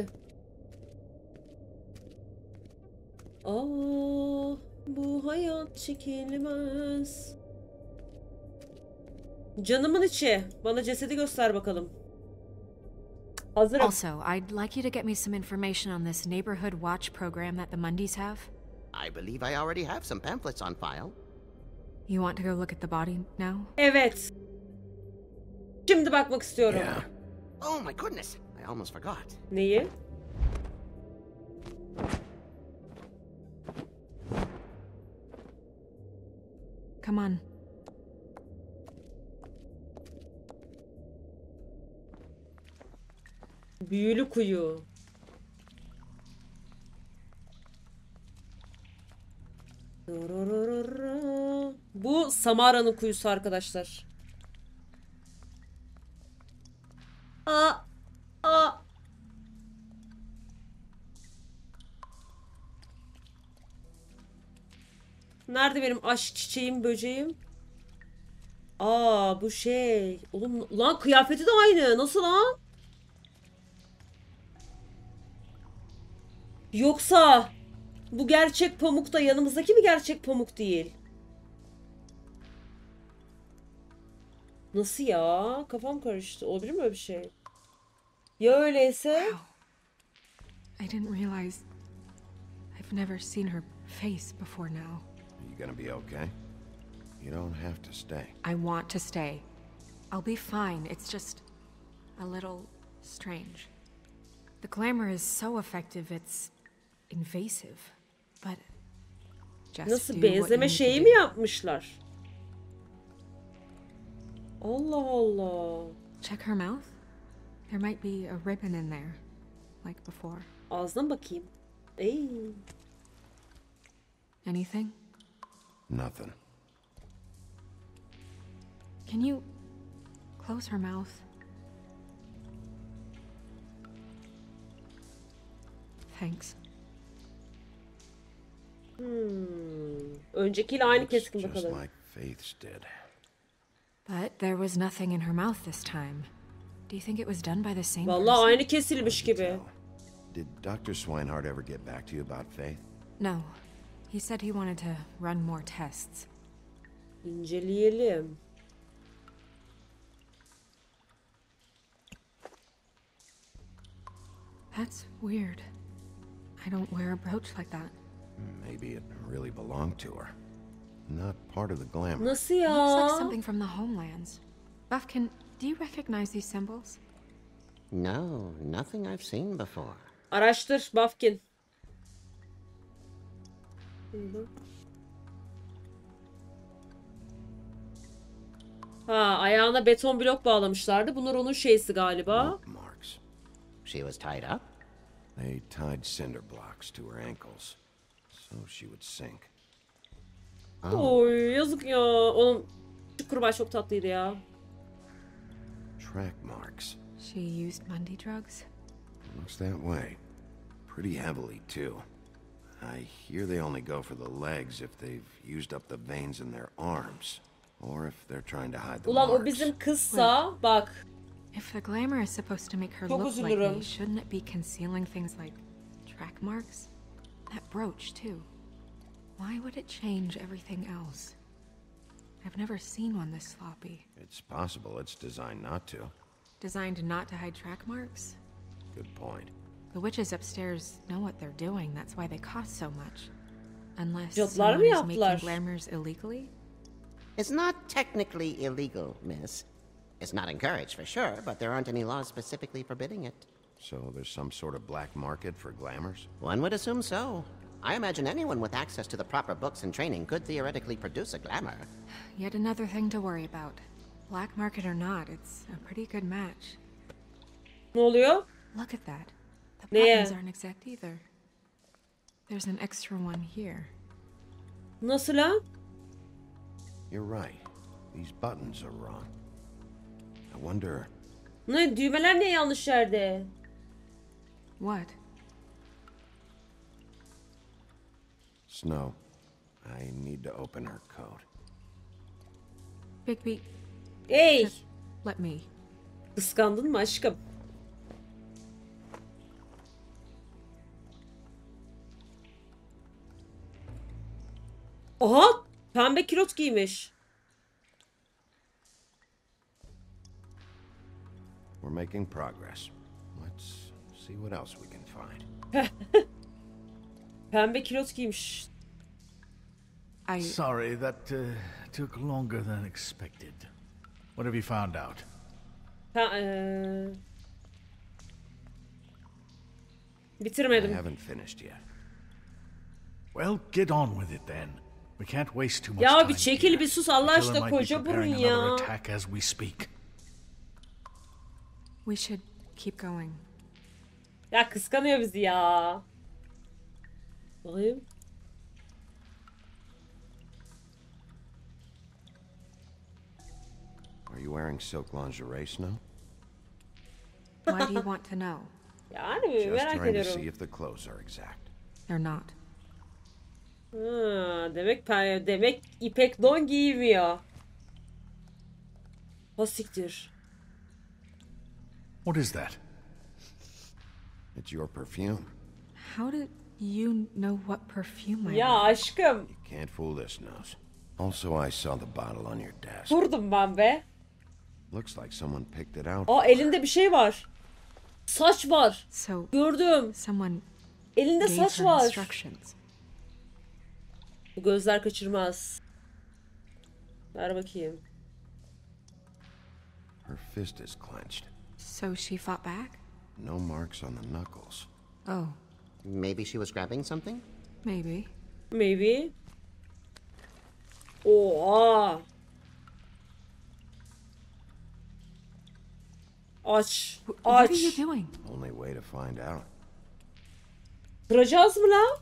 A: Bu hayat çekilmez. Canımın içi. Bana cesedi göster bakalım. Hazırım.
D: Also, I'd like you to get me some information on this neighborhood watch program that the Mundys have.
K: I believe I already have some pamphlets on file.
D: You want to go look at the body now?
A: Evet. Şimdi bakmak istiyorum.
B: Yeah.
K: Oh my goodness, I almost forgot.
A: Neyi?
D: Come on.
A: Büyülü kuyu. Bu Samara'nın kuyusu arkadaşlar. Nerede benim aşk çiçeğim, böceğim? Aa bu şey. Oğlum lan kıyafeti de aynı. Nasıl lan? Yoksa bu gerçek Pamuk da yanımızdaki mi gerçek Pamuk değil? Nasıl ya? Kafam karıştı. Olabilir mi öyle bir şey? Ya öyleyse?
D: I didn't realize I've never seen her face before now.
B: Are you gonna be okay? You don't have to stay.
D: I want to stay. I'll be fine. It's just a little strange. The glamour is so effective, it's invasive. But just
A: Nasıl
D: do what you
A: benzeme
D: need to
A: şeyi
D: do.
A: mi yapmışlar? Allah Allah.
D: Check her mouth. There might be a ribbon in there, like before.
A: Ağzına bakayım. Ey.
D: Anything?
B: Nothing.
D: Can you close her mouth? Thanks.
A: Öncekiyle aynı
B: Looks
A: keskin
B: just
A: bakalım.
B: like Faith's did.
D: But there was nothing in her mouth this time. Do you think it was done by the same
A: Vallahi
D: person?
A: aynı kesilmiş gibi.
B: Tell. Did Dr. Swinehart ever get back to you about Faith?
D: No. He said he wanted to run more tests.
A: İnceleyelim.
D: That's weird. I don't wear a brooch like that.
B: Maybe it really belonged to her. Not part of the glamour.
A: Nasıl
D: Looks like
A: ya?
D: something from the homelands. Buffkin, do you recognize these symbols?
K: No, nothing I've seen before.
A: Araştır Buffkin. Ha, ayağına beton blok bağlamışlardı. Bunlar onun şeysi galiba.
B: Rope marks.
K: She was tied up?
B: They tied cinder blocks to her ankles, so she would sink.
A: Oy yazık ya. Onun şu kurbağa çok tatlıydı ya.
B: Track marks.
D: She used Mundy drugs?
B: Looks that way. Pretty heavily, too. I hear they only go for the legs if they've used up the veins in their arms. Or if they're trying to hide the
A: Ulan o
B: marks.
A: bizim kızsa bak.
D: If the glamour is supposed to make her
A: Çok
D: look like
A: üzülürüm.
D: me, shouldn't it be concealing things like track marks? That brooch, too. Why would it change everything else? I've never seen one this sloppy.
B: It's possible it's designed not to.
D: Designed not to hide track marks?
B: Good point.
D: The witches upstairs know what they're doing, that's why they cost so much. Unless
A: Cadılar mı
D: someone is
A: yaptılar?
D: making glamours illegally?
K: It's not technically illegal, miss. It's not encouraged for sure, but there aren't any laws specifically forbidding it.
B: So there's some sort of black market for glamours?
K: One would assume so. I imagine anyone with access to the proper books and training could theoretically produce a glamour.
D: Yet another thing to worry about. Black market or not, it's a pretty good match.
A: Ne oluyor?
D: Look at that. The
A: Ne?
D: buttons aren't exact either. There's an extra one here.
A: Nasıl lan?
B: You're right. These buttons are wrong. I wonder...
A: Ne düğmeler ne yanlış yerde?
D: What?
B: Snow, I need to open her coat.
D: Bigby,
A: Ey!
D: let me.
A: Kıskandın mı aşkım? Aha! Pembe kilot giymiş.
B: We're making progress. Let's see what else we can find.
A: Pembe kilot giymiş.
F: Sorry, that took longer than expected. What have you found out?
B: I
A: Bitirmedim.
B: haven't finished yet.
F: Well, get on with it then. We can't waste too much
A: Ya
F: time
A: bir çekil
F: here.
A: bir sus Allah
F: The killer
A: aşkına
F: might be
A: koca burun
F: preparing another
A: ya.
F: attack as we speak.
D: We should keep going.
A: Ya kıskanıyor bizi ya. Bakayım.
B: Are you wearing silk lingerie, Snow?
D: Why do you want to know?
A: Yani
B: Just
A: merak
B: trying to
A: ediyorum.
B: see if the clothes are exact.
D: They're not.
A: Ha, demek ipek don giymiyor. O siktir.
F: What is that?
B: It's your perfume.
D: How did you know what perfume I
A: Ya
D: like?
A: aşkım.
B: Can't fool this nose. Also, I saw the bottle on your desk.
A: Vurdum ben be.
B: Looks like someone picked it out.
A: Aa elinde bir şey var. Saç var.
D: So
A: Gördüm.
D: someone
A: Elinde
D: gave
A: saç
D: her
A: var.
D: instructions.
A: Bu gözler kaçırmaz. Ver bakayım.
B: Her fist is clenched.
D: So she fought back?
B: No marks on the knuckles.
D: Oh,
K: Maybe she was grabbing something?
D: maybe.
A: Maybe. Oha. Aç.
D: What are you
A: Aç.
D: doing?
B: Only way to find out.
A: Kıracağız mı lan?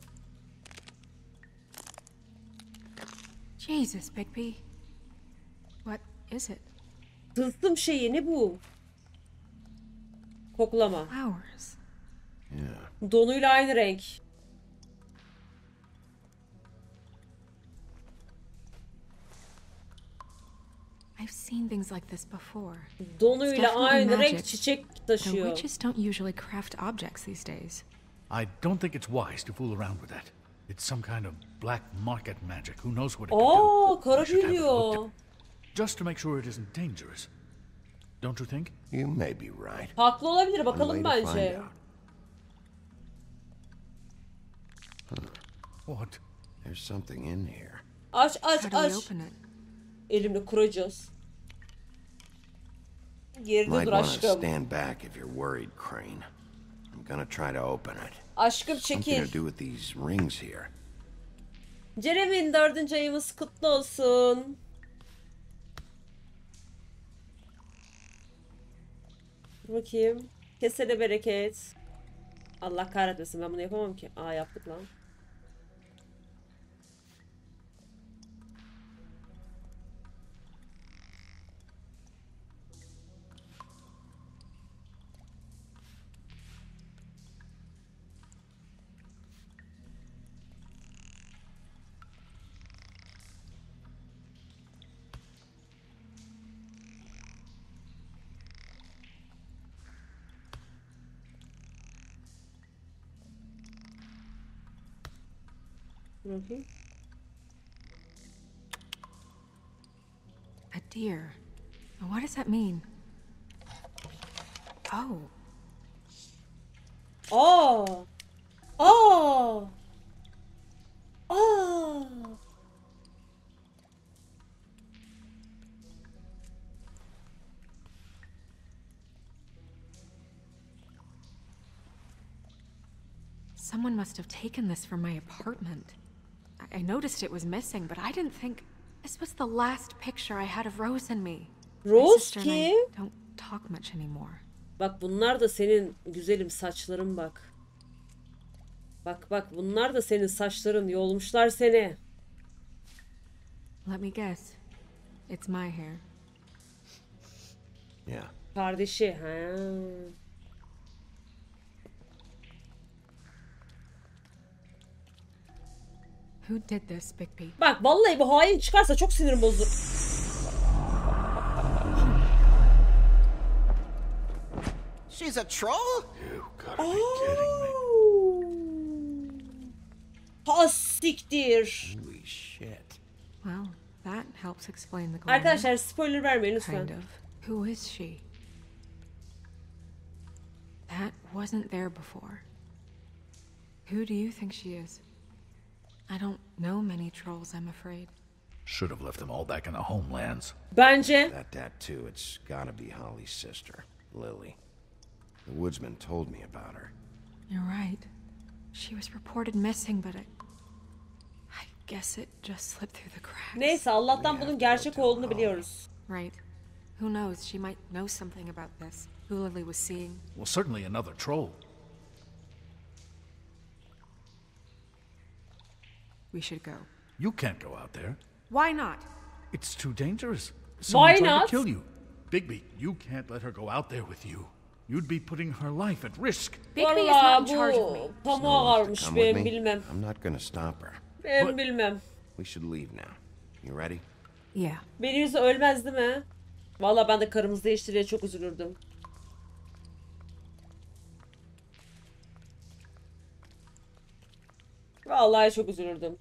D: Jesus, Bigby. What is it?
A: Tılsım şeyi ne bu? Koklama.
D: Flowers.
B: Yeah.
A: Donuyla aynı renk.
D: I've seen things like this before.
A: Donuyla
D: definitely
A: aynı
D: magic.
A: renk çiçek
D: The
A: taşıyor.
D: witches don't usually craft objects these days.
F: I don't think it's wise to fool around with that. It's some kind of black market magic. Who knows what it could do?
A: Aa, kara
F: We should have it looked
A: geliyor.
F: at, just to make sure it isn't dangerous. Don't you think?
B: You may be right.
A: Haklı olabilir,
B: One
A: bakalım
B: way to find
A: bence.
B: out.
F: What?
B: There's something in here.
A: Aç
D: How
A: aç
D: do we
A: aç.
D: open it?
A: Elimle kuracağız. Geride
B: Might
A: dur
B: want to
A: aşkım.
B: stand back if you're worried, Crane. I'm gonna try to open it.
A: Aşkım
B: Something
A: çekil.
B: to do with these rings here.
A: Jeremy'nin 4. ayımız kutlu olsun. Dur bakayım. Kesene bereket. Allah kahretmesin, ben bunu yapamam ki. Aa, yaptık lan. Dur bakayım.
D: A deer. What does that mean? Oh,
A: Aa! Aa! Aa!
D: someone must have taken this from my apartment. I noticed it was missing, but I didn't think this was the last picture I had of Rose and me. My
A: Rose
D: sister and I
A: kim?
D: don't talk much anymore.
A: Bak bunlar da senin güzelim saçların bak. Bak bak, bunlar da senin saçların, yolmuşlar seni.
D: Let me guess. It's my hair.
B: Yeah.
A: Kardeşi. Ha.
D: Who did this, Bigby?
A: Bak vallahi bu hain çıkarsa çok sinirim bozulur.
K: She's a troll?
F: You gotta be kidding me.
A: Ha siktir.
B: Holy shit.
D: Well, that helps explain the glamour.
A: Arkadaşlar spoiler vermeyin lütfen.
D: Kind of. Who is she? That wasn't there before. Who do you think she is? I don't know many trolls, I'm afraid.
F: Should have left them all back in the homelands.
A: Bence
B: That tattoo, it's gotta be Holly's sister, Lily. The woodsman told me about her.
D: You're right. She was reported missing, but I guess it just slipped through the cracks.
A: neyse, Allah'tan bunun gerçek olduğunu biliyoruz.
D: Right. Who knows? She might know something about this. Who Lily was seeing.
F: Well, certainly another troll.
D: We should go.
F: You can't go out there.
D: Why not?
F: It's too dangerous.
A: Why
F: Someone tried
A: not?
F: to kill you. Bigby, you can't let her go out there with you. You'd be putting her life at risk.
D: Bigby is not
A: Valla
D: in charge of me.
A: bu pamuğa
B: Wants to
A: varmış
B: come with
A: benim
B: me?
A: bilmem.
B: I'm not gonna stop her.
A: Ben bilmem.
B: We should leave now. You ready?
D: Yeah.
A: Beni yüzü ölmez değil mi? Vallahi ben de karımız değiştiriye çok üzülürdüm. Vallahi çok üzülürdüm.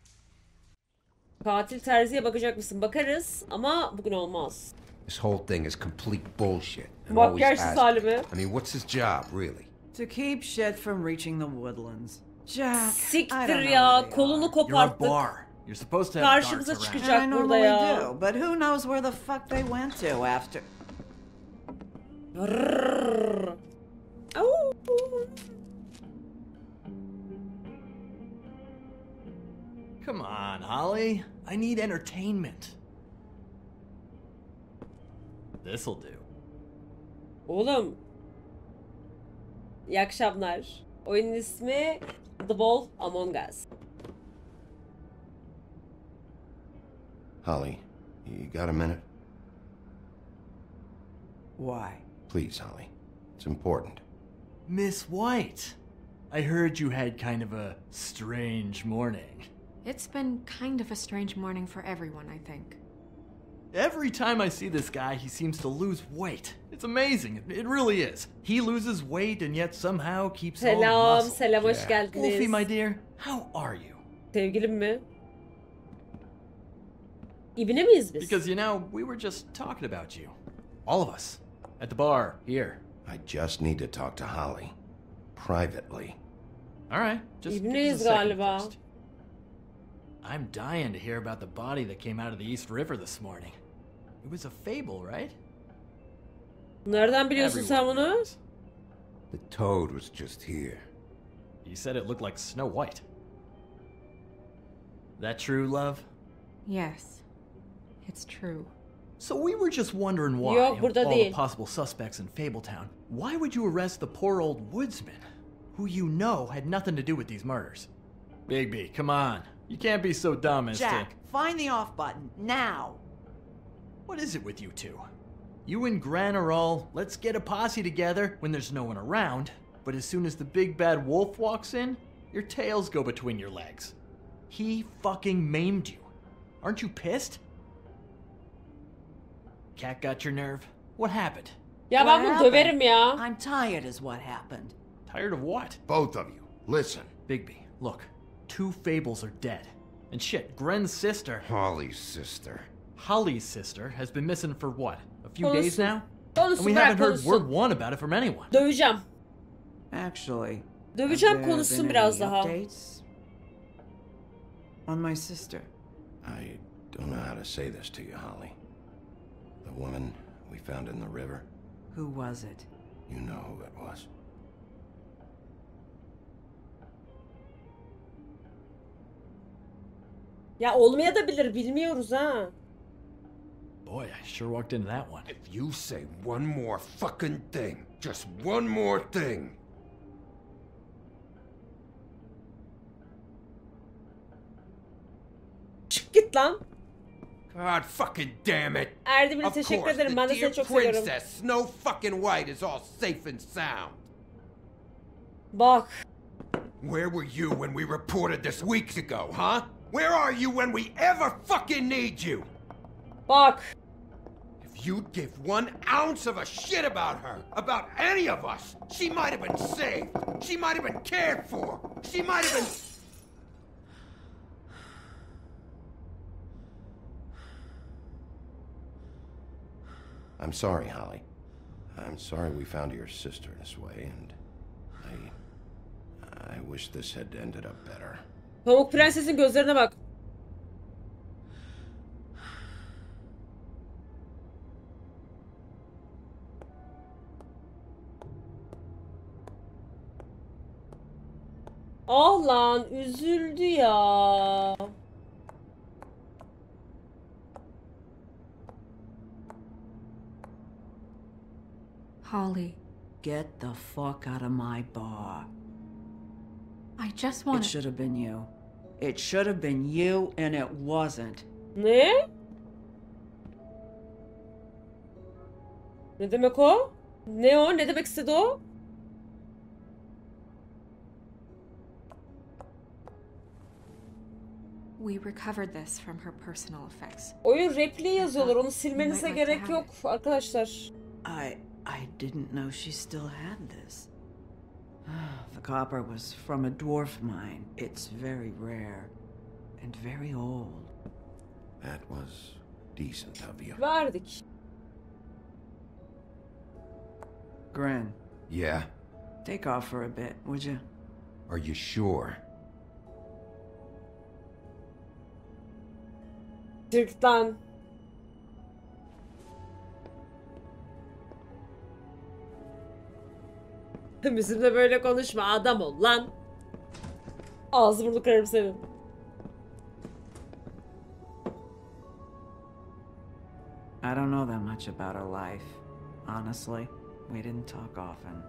A: Katil terziye bakacak mısın? Bakarız ama bugün olmaz.
L: This whole thing is complete bullshit. And
A: Bak
L: always
A: gerçi
L: has
A: Salih'i.
L: been. I mean, what's his job, really?
E: To keep shit from reaching the woodlands. Jack, I
A: Siktir
E: don't know
A: ya.
E: where they
A: Kolunu
E: are.
F: You're a
A: koparttık.
F: bar. You're supposed to have
A: Karşımıza
F: guards around.
E: And I
A: çıkacak burada
E: normally
A: ya.
E: do, but who knows where the fuck they went to after...
A: Rrrr. Au.
F: Come on, Holly. I need entertainment. This'll do.
A: Oğlum. İyi akşamlar. Oyunun ismi The Ball Among Us.
B: Holly, you got a minute?
E: Why?
B: Please, Holly. It's important.
F: Miss White, I heard you had kind of a strange morning.
D: It's been kind of a strange morning for everyone, I think.
F: Every time I see this guy, he seems to lose weight. It's amazing. It really is. He loses weight and yet somehow keeps all the
A: Selam,
F: muscle.
A: selam, hoş geldiniz.
F: Wolfie, my dear, how are you?
A: Sevgilim mi? İbine miyiz biz?
F: Because, you know, we were just talking about you. All of us. At the bar, here.
B: I just need to talk to Holly. Privately.
F: All right, just give
A: İbneyiz
F: us a second
A: galiba.
F: first. I'm dying to hear about the body that came out of the East River this morning. It was a fable, right?
A: Nereden biliyorsun sen
F: Everyone
A: bunu?
F: knows.
L: The toad was just here.
F: You said it looked like Snow White. That true, love?
D: Yes, it's true.
F: So we were just wondering why,
A: Yok,
F: of
A: burada
F: all the
A: değil.
F: possible suspects in Fabletown, why would you arrest the poor old woodsman, who you know had nothing to do with these murders? Bigby, come on. You can't be so dumb as
E: Jack,
F: to...
E: find the off button, now!
F: What is it with you two? You and Gran are all, let's get a posse together when there's no one around, but as soon as the big bad wolf walks in, your tails go between your legs. He fucking maimed you. Aren't you pissed? Cat got your nerve? What happened?
A: Ya ben bunu döverim ya.
E: I'm tired is what happened.
F: Tired of what?
B: Both of you, listen.
F: Bigby, look. 2 Fables are dead. And shit, Gren's sister,
L: Holly's sister.
F: Holly's sister, has been missing for what? A few
A: Konuşsun.
F: days now?
A: Konuşsun,
F: And we
A: bırak
F: haven't heard
A: konuşsun.
F: word one about it from anyone.
A: Döveceğim.
E: Actually,
A: Döveceğim,
E: have there
A: konuşsun
E: been
A: biraz
E: any
A: daha.
E: updates on my sister?
B: I don't know how to say this to you, Holly. The woman we found in the river,
E: Who was it?
B: you know who it was.
A: Ya olmayabilir, bilmiyoruz ha.
F: Boy, I sure walked into that one.
L: If you say one more fucking thing, just one more thing.
A: Çık git lan.
L: God fucking damn it.
A: Erdem'le
L: Of
A: teşekkür
L: course,
A: ederim. Ben
L: the
A: de
L: dear
A: seni çok seviyorum.
L: princess, Snow fucking White is all safe and sound.
A: Bak.
L: Where were you when we reported this weeks ago, huh? Where are you when we ever fucking need you?
A: Bak.
L: If you'd give 1 ounce of a shit about her, about any of us, she might have been saved. She might have been cared for. She might have been...
B: I'm sorry, Holly. I'm sorry we found your sister this way, and I wish this had ended up better.
A: Pamuk Prenses'in gözlerine bak. Ah lan, üzüldü ya.
D: Holly,
E: Get the fuck out of my bar.
D: I just
E: It
D: want to...
E: should have been you. It should have been you, and it wasn't.
A: Ne? Ne demek o? Ne o? Ne demek istedi o?
D: We recovered this from her personal effects.
A: Oyun repliği yazıyorlar. Onu silmenize gerek yok arkadaşlar.
E: I didn't know she still had this. The copper was from a dwarf mine. It's very rare and very old.
B: That was decent of you.
A: Verdik.
E: Gren.
B: Yeah?
E: Take off for a bit, would you?
B: Are you sure?
A: Türk'ten. Bizimle böyle konuşma, adam ol lan. Ağzını kırarım senin.
E: I don't know that much about her life. Honestly, we didn't talk often.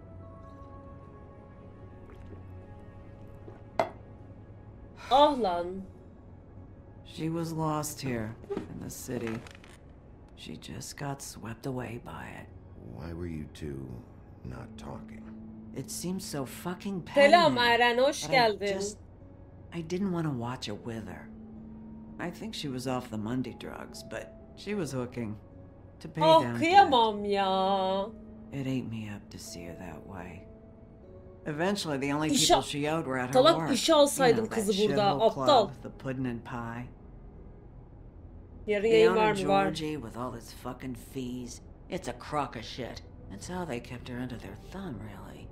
A: Ah lan.
E: She was lost here in the city. She just got swept away by it.
B: Why were you two not talking?
E: It seems so fucking petty.
A: Selam Eren, hoş
E: but
A: geldin.
E: I didn't want to watch it with her. I think she was off the Monday drugs, but she was hooking to pay down debt.
A: Kıyamam ya.
E: It ate me up to see her that way. Eventually, the only people she owed were at her
A: Salak
E: work.
A: işe alsaydın kızı burada, aptal.
E: Club, the pudding and pie.
A: Yarın
E: The
A: yayın
E: owner
A: var mı? Var.
E: Georgie with all his fucking fees. It's a crock of shit. That's how they kept her under their thumb, really.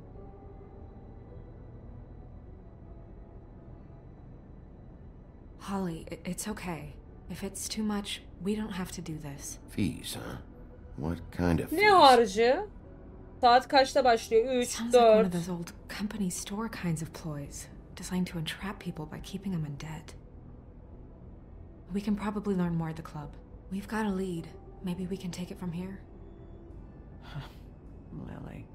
D: Holly, it's okay. If it's too much, we don't have to do this.
B: Fees, huh? What kind of fees?
A: Ne harcı? Saat kaçta başlıyor? 3,
D: Sounds like one
A: 4.
D: of those old company store kinds of ploys, designed to entrap people by keeping them in debt. We can probably learn more at the club. We've got a lead. Maybe we can take it from here?
E: Lily.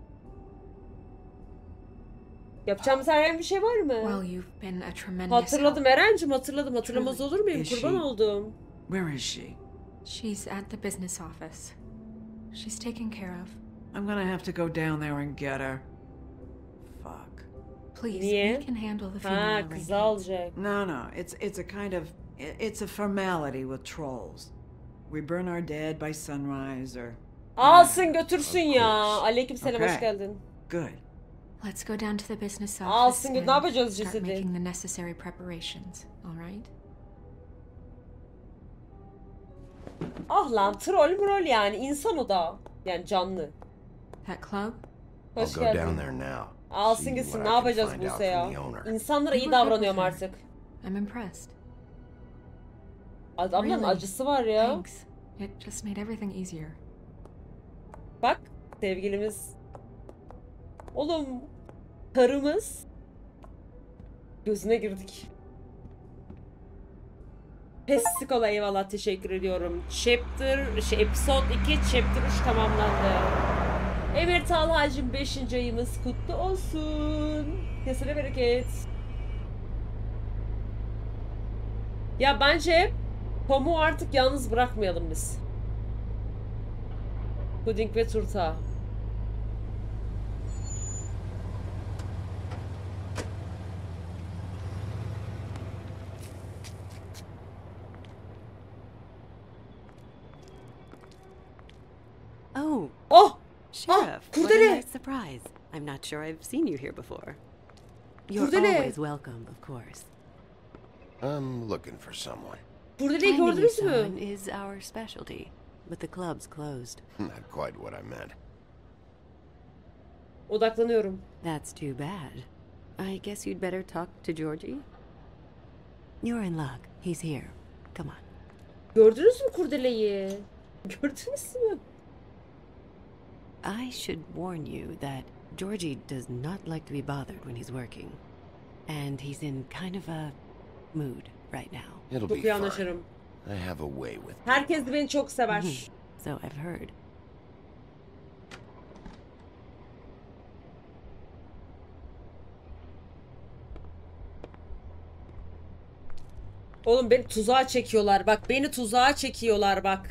A: Yapacağımız herhangi bir şey var mı?
D: Well, you've been a tremendous
A: Hatırladım
D: help.
A: Eren'cim, hatırladım. Hatırlamaz olur muyum?
E: Is
A: Kurban
E: she-
A: oldum.
E: Where is she?
D: She's at the business office. She's taken care of.
E: I'm gonna have to go down there and get her. Fuck.
D: Please,
A: Niye?
D: we can handle the funeral
A: Ha, kızı
D: arrangements.
A: alacak.
E: No, it's a kind of it's a formality with trolls. We burn our dead by sunrise or
A: Alsın götürsün ya. Aleykümselam, hoş
E: Okay.
A: geldin.
E: good.
D: Let's go down to the business office
A: Alsın ne
D: and
A: yapacağız
D: start
A: cesedi?
D: making the necessary preparations, all right?
A: Ah lan, troll yani. İnsan o da. Yani canlı.
D: That club?
B: I'll
A: Hoş
B: go down
A: geldin.
B: there now.
A: Alsın
B: See
A: gitsin,
B: what
A: ne
B: I can
A: yapacağız
B: find out
A: Buse ya?
B: from the owner.
A: İnsanlara iyi
D: You work
A: davranıyorum
D: good with her.
A: artık.
D: I'm impressed.
A: Adamların
D: Really?
A: acısı var ya.
D: Thanks. It just made everything easier.
A: Bak, sevgilimiz. Oğlum, karımız. Gözüne girdik. Pestikola eyvallah, teşekkür ediyorum. Episode 2, Chapter 3 tamamlandı. Emir Talhacım 5. ayımız kutlu olsun. Kesene bereket. Ya bence Tom'u artık yalnız bırakmayalım biz. Puding ve turta.
M: Oh,
A: Oh!
M: Sheriff, what a
A: Kurdele!
M: nice surprise. I'm not sure I've seen you here before. You're
A: Kurdele!
M: always welcome, of course.
B: I'm looking for someone.
A: Kurdele'yi
M: Finding
A: gördünüz mü?
M: someone is our specialty, but the club's closed.
B: Not quite what I meant.
A: Odaklanıyorum.
M: That's too bad. I guess you'd better talk to Georgie. You're in luck. He's here. Come on.
A: Gördünüz mü Kurdele'yi? Gördünüz mü?
M: I should warn you that Georgie does not like to be bothered when he's working. And he's in kind of a mood right now.
B: It'll
A: Çok
B: be
A: iyi
B: fine.
A: anlaşırım.
B: I have a way with
A: Herkes de beni çok sever.
M: So I've heard.
A: Oğlum beni tuzağa çekiyorlar bak. Beni tuzağa çekiyorlar bak.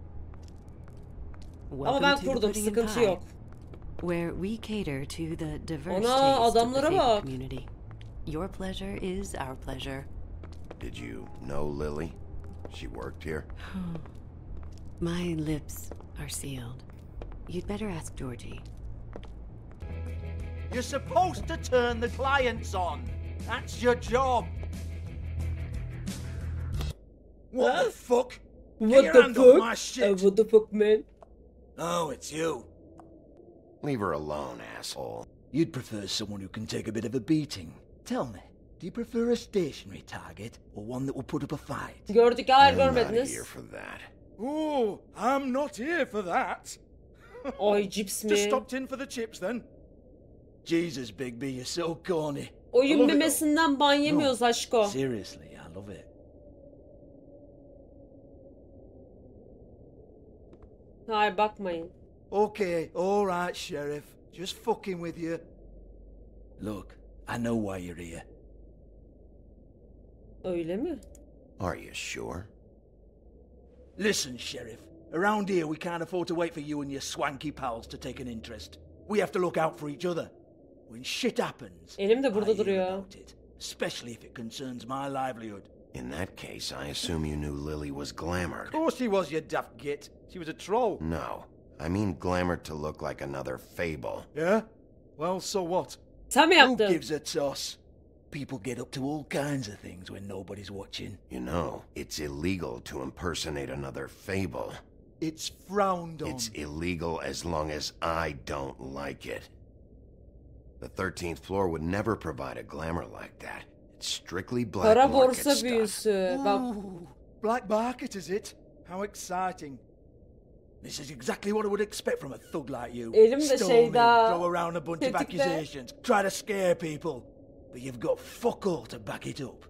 A: Ama ben
M: Welcome to the
A: kurdum,
M: Pudding and
A: sıkıntı
M: Pie,
A: yok.
M: where we cater to the diverse
A: Ana,
M: taste of the
A: adamlara
M: fabled
A: bak.
M: community. Your pleasure is our pleasure.
B: Did you know Lily? She worked here?
M: My lips are sealed. You'd better ask Georgie.
N: You're supposed to turn the clients on. That's your job. What the fuck? Get your hand off my shit.
A: What the fuck, man?
N: Oh, it's you.
B: Leave her alone, asshole.
N: You'd prefer someone who can take a bit of a beating. Tell me, do you prefer a stationary target or one that will put up a fight?
A: Gördük, hayır
B: I'm not
A: görmediniz.
B: here for that.
N: Oh, I'm not here for that.
A: Oy cips mi?
N: Just stopped in for the chips then. Jesus, Bigby, you're so corny.
A: Oyun memesinden ban yemiyoruz aşko.
N: Seriously, I love it.
A: Hayır bakmayın.
N: Okay, all right, Sheriff. Just fucking with you. Look, I know why you're here.
A: Öyle mi?
B: Are you sure?
N: Listen, Sheriff. Around here, we can't afford to wait for you and your swanky pals to take an interest. We have to look out for each other. When shit happens,
A: Elim de burada
N: I hear
A: duruyor.
N: about it, especially if it concerns my livelihood.
B: In that case, I assume you knew Lily was glamored.
N: Of course she was, you daft git. She was a troll.
B: No, I mean glamored to look like another fable.
N: Yeah? Well, so what?
A: Sen mi
N: Who
A: yaptın?
N: gives a toss? People get up to all kinds of things when nobody's watching.
B: You know, it's illegal to impersonate another fable.
N: It's frowned on.
B: It's illegal as long as I don't like it. The 13th floor would never provide a glamour like that. It's strictly black
A: Para
B: market
A: borsa
B: stuff.
A: büyüsü. Bak.
N: Ooh, black market, is it? How exciting. This is exactly what I would expect from a thug like you.
A: Elim de
N: Storm
A: şey
N: in,
A: daha.
N: throw around a bunch of
A: Tetikte.
N: accusations, try to scare people. But you've got fuck all to back it up.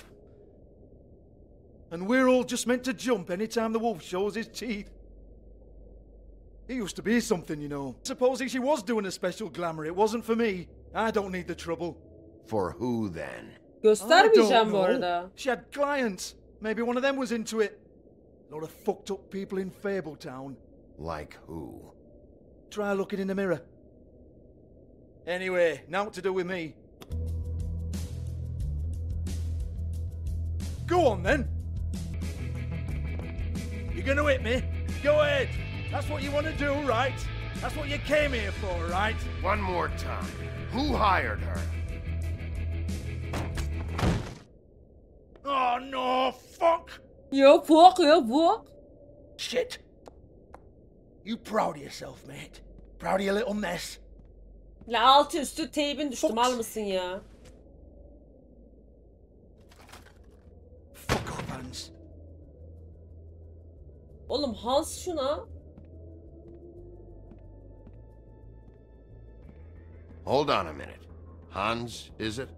N: And we're all just meant to jump anytime the wolf shows his teeth. He used to be something, you know. Supposing she was doing a special glamour, it wasn't for me. I don't need the trouble.
B: For who then?
A: Göstermeyeceğim bu arada.
N: She had clients. Maybe one of them was into it. A lot of fucked up people in Fabletown.
B: Like who?
N: Try looking in the mirror. Anyway, now what to do with me? Go on then. You're gonna hit me? Go ahead. That's what you want to do, right? That's what you came here for, right?
B: One more time. Who hired her?
N: Oh no, fuck!
A: Ya fuck, ya fuck.
N: Shit. You proud of yourself, mate? Proud of your little mess?
A: La altı üstü teybin düştüm, al mısın ya?
N: Fuck off, Hans.
A: Oğlum Hans şuna.
B: Hold on a minute. Hans, is it?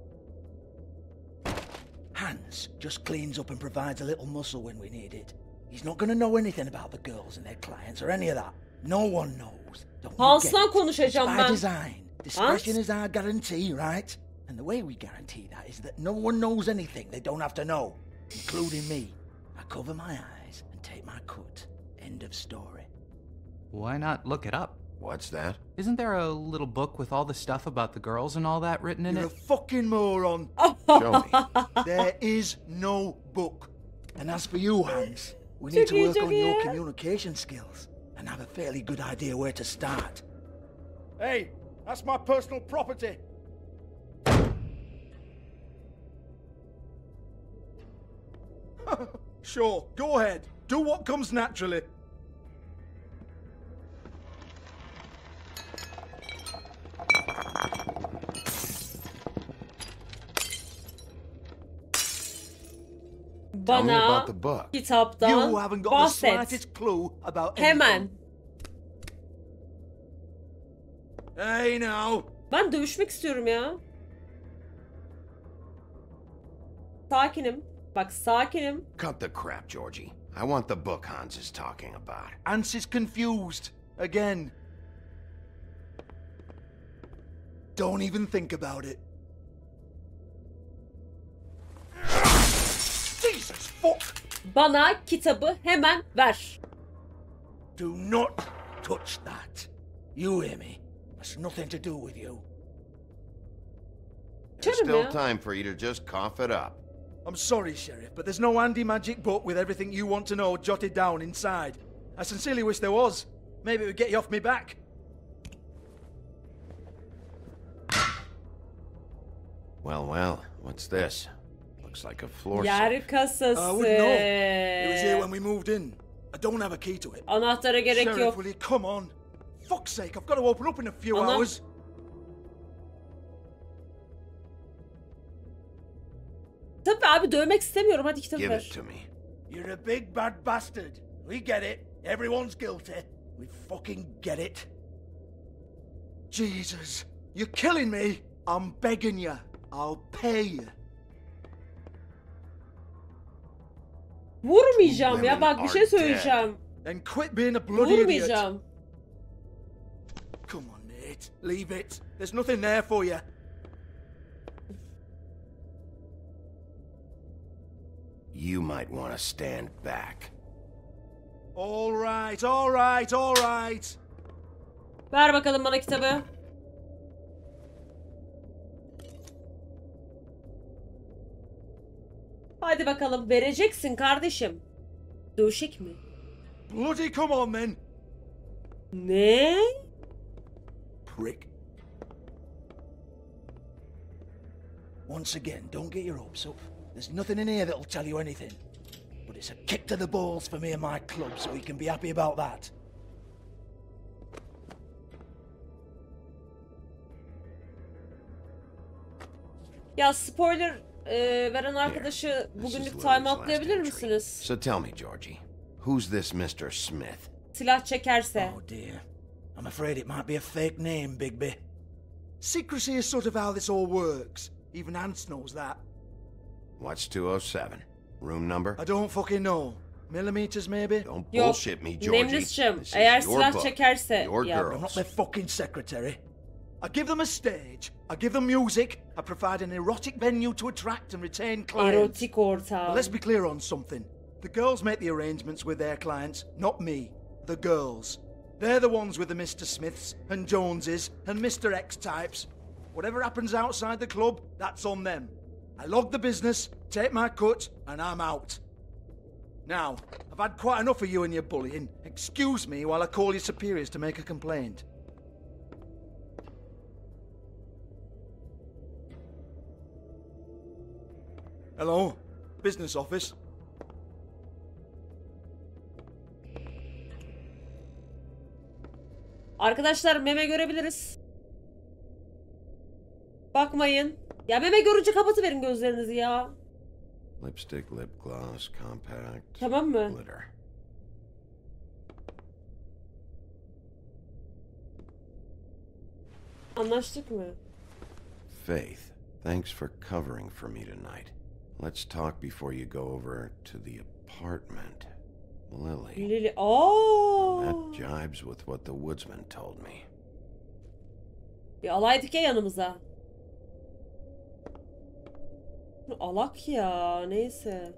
N: Hans just cleans up and provides a little muscle when we need it. He's not gonna know anything about the girls and their clients or any of that. No one knows. Don't you get
A: Hans'la
N: it?
A: konuşacağım
N: It's by
A: ben.
N: design. Discretion is our guarantee, right? And the way we guarantee that is that no one knows anything they don't have to know, including me. I cover my eyes and take my cut. End of story.
O: Why not look it up?
B: What's that?
O: Isn't there a little book with all the stuff about the girls and all that written in
N: You're
O: it?
N: a fucking moron.
B: Show me.
N: There is no book. And as for you, Hans, we need to work on your communication skills and have a fairly good idea where to start. Hey, that's my personal property. Sure, go ahead. Do what comes naturally.
B: Tell me
A: Bana
B: about the book.
A: kitaptan
N: You haven't got the
A: bahset.
N: slightest clue about anything.
A: Hemen.
N: Hey now.
A: Ben dövüşmek istiyorum ya. Sakinim. Bak sakinim.
B: Cut the crap, Georgie. I want the book Hans is talking about.
N: Hans is confused. Again. Don't even think about it. Jesus fuck!
A: Bana kitabı hemen ver.
N: Do not touch that. You hear me? That's nothing to do with you.
B: There's
A: Canım
B: still
A: ya.
B: time for you to just cough it up.
N: I'm sorry, Sheriff, but there's no handy magic book with everything you want to know jotted down inside. I sincerely wish there was. Maybe it would get you off me back.
B: Well, what's this? Looks like a floor
A: Yer
B: safe.
A: kasası.
N: I wouldn't know. It was here when we moved in. I don't have a key to it.
A: Anahtara gerek
N: Sheriff,
A: yok.
N: will you come on? Fuck's sake, I've got to open up in a few
A: Anam.
N: hours.
A: Tabii abi dövmek istemiyorum. Hadi kitabı
B: Give
A: ver.
B: it to me.
N: You're a big bad bastard. We get it. Everyone's guilty. We fucking get it. Jesus, you're killing me. I'm begging you. I'll pay you.
A: Vurmayacağım ya. Bak bir şey söyleyeceğim.
N: Then quit being a bloody idiot.
A: Vurmayacağım.
N: Come on, Nate. Leave it. There's nothing there for you.
B: You might want to stand back.
N: All right, all right, all right.
A: Ver bakalım bana kitabı. Hadi bakalım. Vereceksin kardeşim. Dövüşek mi?
N: Bloody come on then.
A: Ne?
N: Prick. Once again, don't get your hopes up. There's nothing in here that'll tell you anything. But it's a kick to the balls for me and my club, so you can be happy about that.
A: Ya spoiler veren arkadaşı bugünlük time atlayabilir misiniz?
B: So tell me, Georgie, who's this Mr. Smith?
A: Silah çekerse.
N: Oh dear. I'm afraid it might be a fake name, Bigby. Secrecy is sort of how this all works. Even Ants knows that.
B: What's 207? Room number?
N: I don't fucking know. Millimeters maybe?
B: Don't
A: Yok.
B: bullshit me, Georgie.
A: Nemlis'cim
B: This is
A: eğer
B: your
A: silah
B: book,
A: çekerse
B: your
A: ya.
N: I'm not their fucking secretary. I give them a stage, I give them music, I provide an erotic venue to attract and retain clients.
A: Erotik ortam.
N: But let's be clear on something. The girls make the arrangements with their clients, not me. The girls. They're the ones with the Mr. Smiths and Joneses and Mr. X types. Whatever happens outside the club, that's on them. I log the business, take my cut, and I'm out. Now, I've had quite enough of you and your bullying. Excuse me while I call your superiors to make a complaint. Hello? Business office?
A: Arkadaşlar meme görebiliriz. Bakmayın. Ya meme görünce kapatıverin gözlerinizi ya.
B: Lipstick, lip gloss, compact,
A: Tamam mı?
B: glitter.
A: Anlaştık mı?
B: Faith, thanks for covering for me tonight. Let's talk before you go over to the apartment. Lily.
A: Lily. Aa!
B: That jibes with what the woodsman told me.
A: Bir alaydık ya yanımıza. Alak ya. Neyse.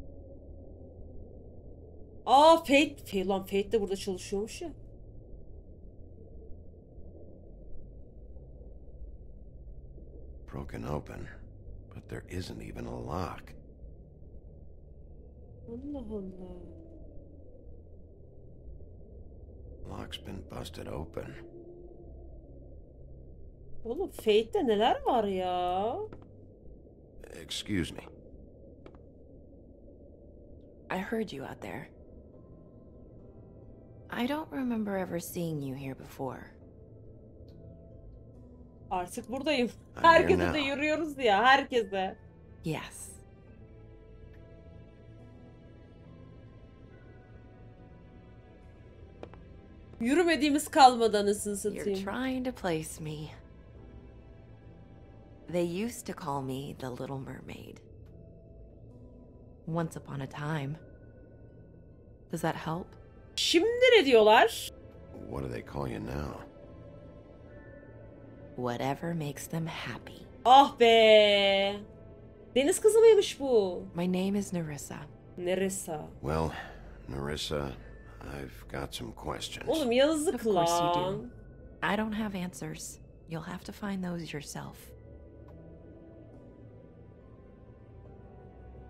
A: Aa Fate. Lan Fate de burada çalışıyormuş ya.
B: Broken open, but there isn't even a lock.
A: Allah Allah.
B: Lock's been busted open.
A: Oğlum Fate'de neler var ya?
B: Excuse me.
P: I heard you out there. I don't remember ever seeing you here before.
A: Artık buradayım.
B: I'm here
A: Herkese de
B: now.
A: yürüyoruz ya. Herkese.
P: Yes.
A: Yürümediğimiz kalmadı anasını
P: You're
A: satayım.
P: trying to place me. They used to call me the Little Mermaid. Once upon a time. Does that help?
A: Şimdi ne diyorlar?
B: What do they call you now?
P: Whatever makes them happy.
A: Ah be. Deniz kızı mıymış bu?
P: My name is Nerissa.
A: Nerissa.
B: Well, Nerissa, I've got some questions.
A: Oğlum yazık
P: Of course you do.
A: lan.
P: I don't have answers. You'll have to find those yourself.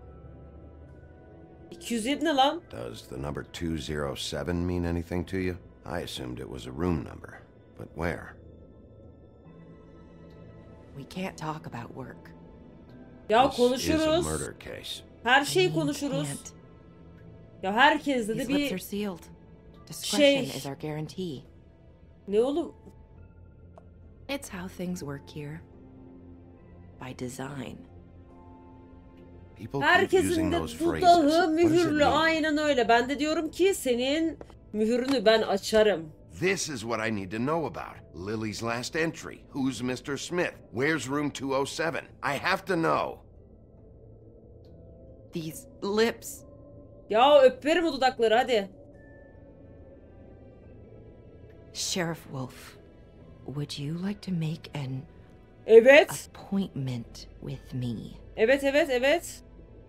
A: 207 ne lan?
B: Does the number 207 mean anything to you? I assumed it was a room number. But where?
P: We can't talk about work.
A: Ya
B: This is a
A: konuşuruz.
B: murder case.
A: Her şeyi konuşuruz. Ya herkes de
P: These lips are
A: bir
P: sealed. Discretion
A: şey.
P: is our guarantee.
A: Ne oğlum?
P: It's how things work here. By design.
B: People keep
A: Herkesin
B: using
A: de
B: those phrases.
A: dudağı
B: What does it
A: mühürlü.
B: mean?
A: Aynen öyle. Ben de diyorum ki senin mühürünü ben açarım.
B: This is what I need to know about. Lily's last entry. Who's Mr. Smith? Where's room 207? I have to know.
P: These lips.
A: Ya öperim o dudakları hadi.
P: Sheriff Wolf, would you like to make an
A: Evet.
P: appointment with me?
A: Evet evet evet.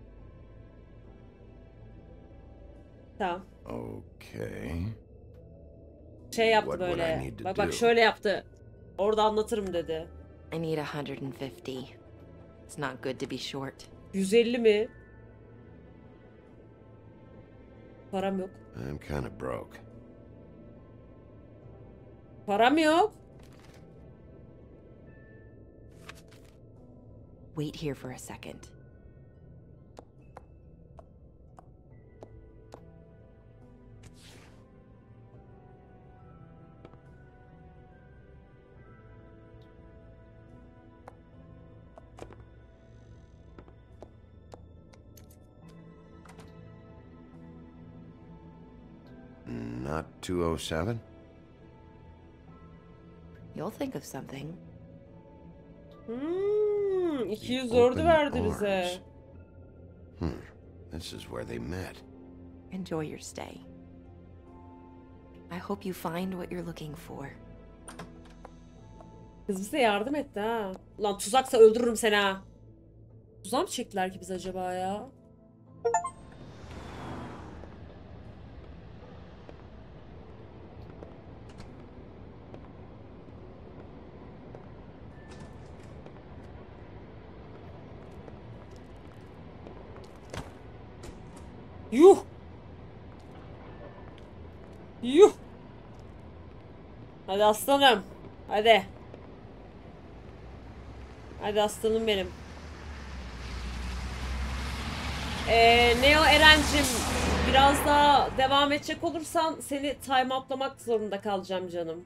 A: Tamam.
B: Okay.
A: Şey yaptı
B: What would I
A: böyle.
B: need to
A: Bak
B: do?
A: şöyle yaptı. Orada anlatırım dedi.
P: I need 150. It's not good to be short.
A: 150 mi? Param yok.
B: I'm kind of broke.
A: Param yok.
P: Wait here for a second.
B: Not 207?
P: You'll think of something.
A: 204'ü verdi bize.
B: This is where they met.
P: Enjoy your stay. I hope you find what you're looking for.
A: Kız bize yardım etti ha. Ulan tuzaksa öldürürüm seni ha. Tuzağa mı çektiler ki biz acaba ya? Yuh! Yuh! Hadi aslanım. Hadi. Hadi aslanım benim. Neo Eren'cim biraz daha devam edecek olursan seni time outlamak zorunda kalacağım canım.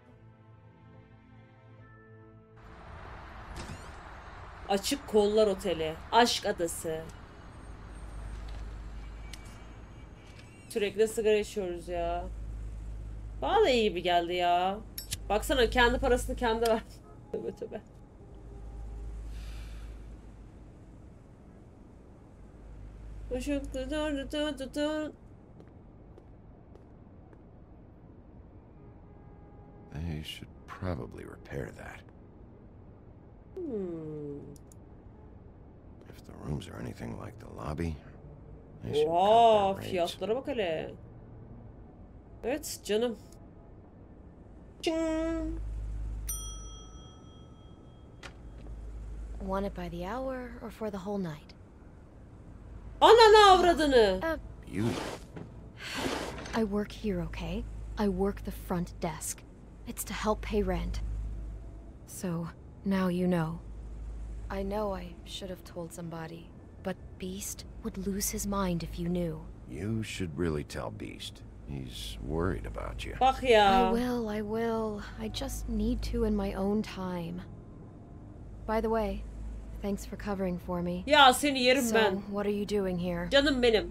A: Açık Kollar Oteli. Aşk Adası. Sürekli sigara içiyoruz ya. Bana da iyi gibi geldi ya. Baksana kendi parasını kendi ver. Tövbe tövbe.
B: They should probably repair that. If the rooms are anything like the lobby, they should
A: Oha,
B: cut their rates.
A: fiyatlara bak hele. Evet canım. Çing.
J: Want it by the hour or for the whole night?
A: Ananı avradını.
B: Beautiful.
J: I work here, okay? I work the front desk. It's to help pay rent. So, now you know. I know I should have told somebody, but Beast would lose his mind if you knew.
B: You should really tell Beast. He's worried about you.
A: Bak ya.
J: I will. I just need to in my own time. By the way, thanks for covering for me.
A: Ya seni yerim
J: So,
A: ben.
J: what are you doing here?
A: Canım benim.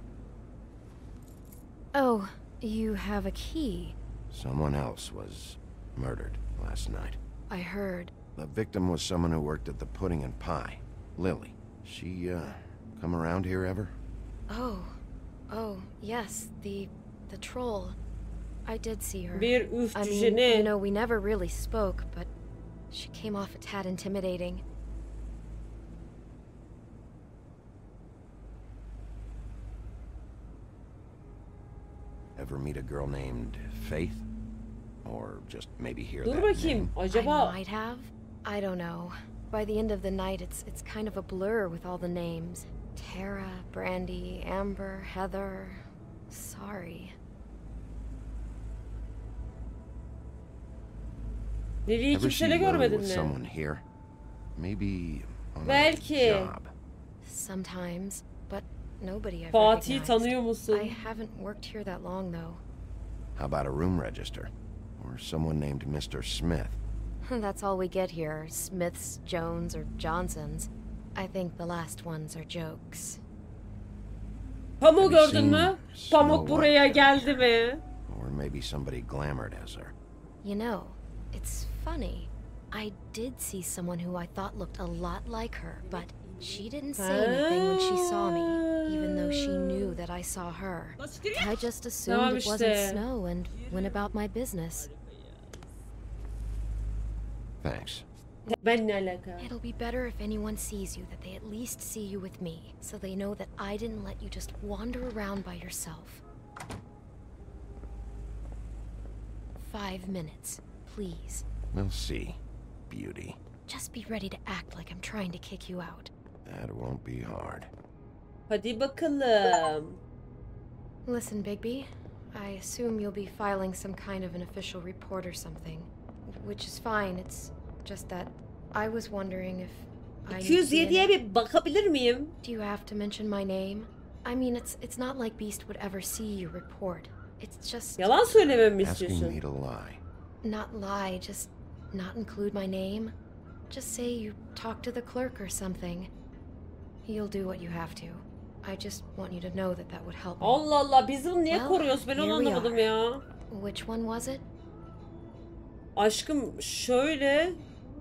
J: Oh, you have a key.
B: Someone else was murdered last night.
J: I heard.
B: The victim was someone who worked at the Pudding and Pie. Lily. She, come around here ever?
J: Oh, yes, the troll. I did see her.
A: Bir
J: I mean,
A: üfçüjeni.
J: you know, we never really spoke, but she came off a tad intimidating.
B: Ever meet a girl named Faith? Or just maybe hear
A: Dur
B: that
A: bakayım.
B: name?
A: Acaba
J: I might have. I don't know. By the end of the night, it's kind of a blur with all the names. Tara, Brandy, Amber, Heather. Sorry.
A: Lili'yi
B: Ever see
A: kimseyle
B: Lily
A: görmedin
B: with
A: mi?
B: someone here? Maybe on a
A: Belki.
B: job.
J: Sometimes, but nobody I've
A: Fatih'i
J: recognized.
A: tanıyor musun?
J: I haven't worked here that long, though.
B: How about a room register? Or someone named Mr. Smith?
J: That's all we get here. Smiths, Jones, or Johnsons. I think the last ones are jokes.
A: Pamuk
B: Have you
A: gördün mü?
B: seen
A: Pamuk
B: Snow
A: buraya
B: White?
A: geldi mi?
B: Or maybe somebody glamored as her.
J: You know, it's funny. I did see someone who I thought looked a lot like her, but she didn't say anything when she saw me, even though she knew that I saw her. I just assumed it wasn't Snow and went about my business.
B: Thanks.
A: Ben ne alaka?
J: It'll be better if anyone sees you that they at least see you with me, so they know that I didn't let you just wander around by yourself. 5 minutes, please.
B: We'll see, beauty.
J: Just be ready to act like I'm trying to kick you out.
B: That won't be hard.
A: Hadi bakalım.
J: Listen, Bigby, I assume you'll be filing some kind of an official report or something. Which is fine, it's just that I was wondering if I need to be in
A: 207'ye
J: it.
A: bir bakabilir miyim?
J: Do you have to mention my name? I mean, it's not like Beast would ever see your report. It's just...
A: Yalan söylememi
B: Asking me
A: istiyorsun.
B: to lie.
J: Not lie, just not include my name. Just say you talk to the clerk or something. You'll do what you have to. I just want you to know that that would help me.
A: Allah Allah, biz bunu niye
J: Well,
A: koruyoruz? Ben onu
J: here we
A: anlamadım
J: are.
A: ya.
J: Which one was it?
A: Aşkım şöyle.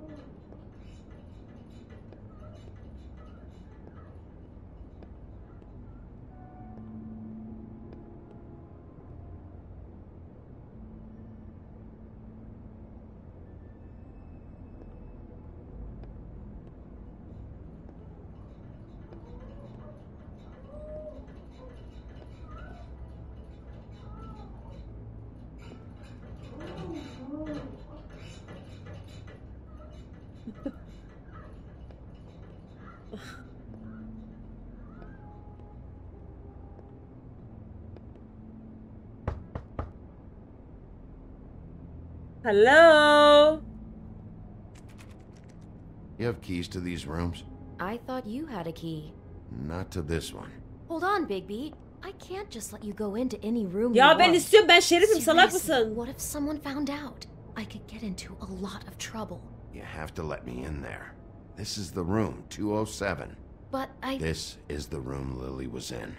A: Hello.
B: You have keys to these rooms?
J: I thought you had a key.
B: Not to this one.
J: Hold on, Bigby. I can't just let you go into any room
A: Ya
J: you
A: ben
J: want.
A: istiyorum, ben şerifim, salak
J: Seriously,
A: mısın?
J: What if someone found out? I could get into a lot of trouble.
B: You have to let me in there. This is the room, 207.
J: But I...
B: This is the room Lily was in.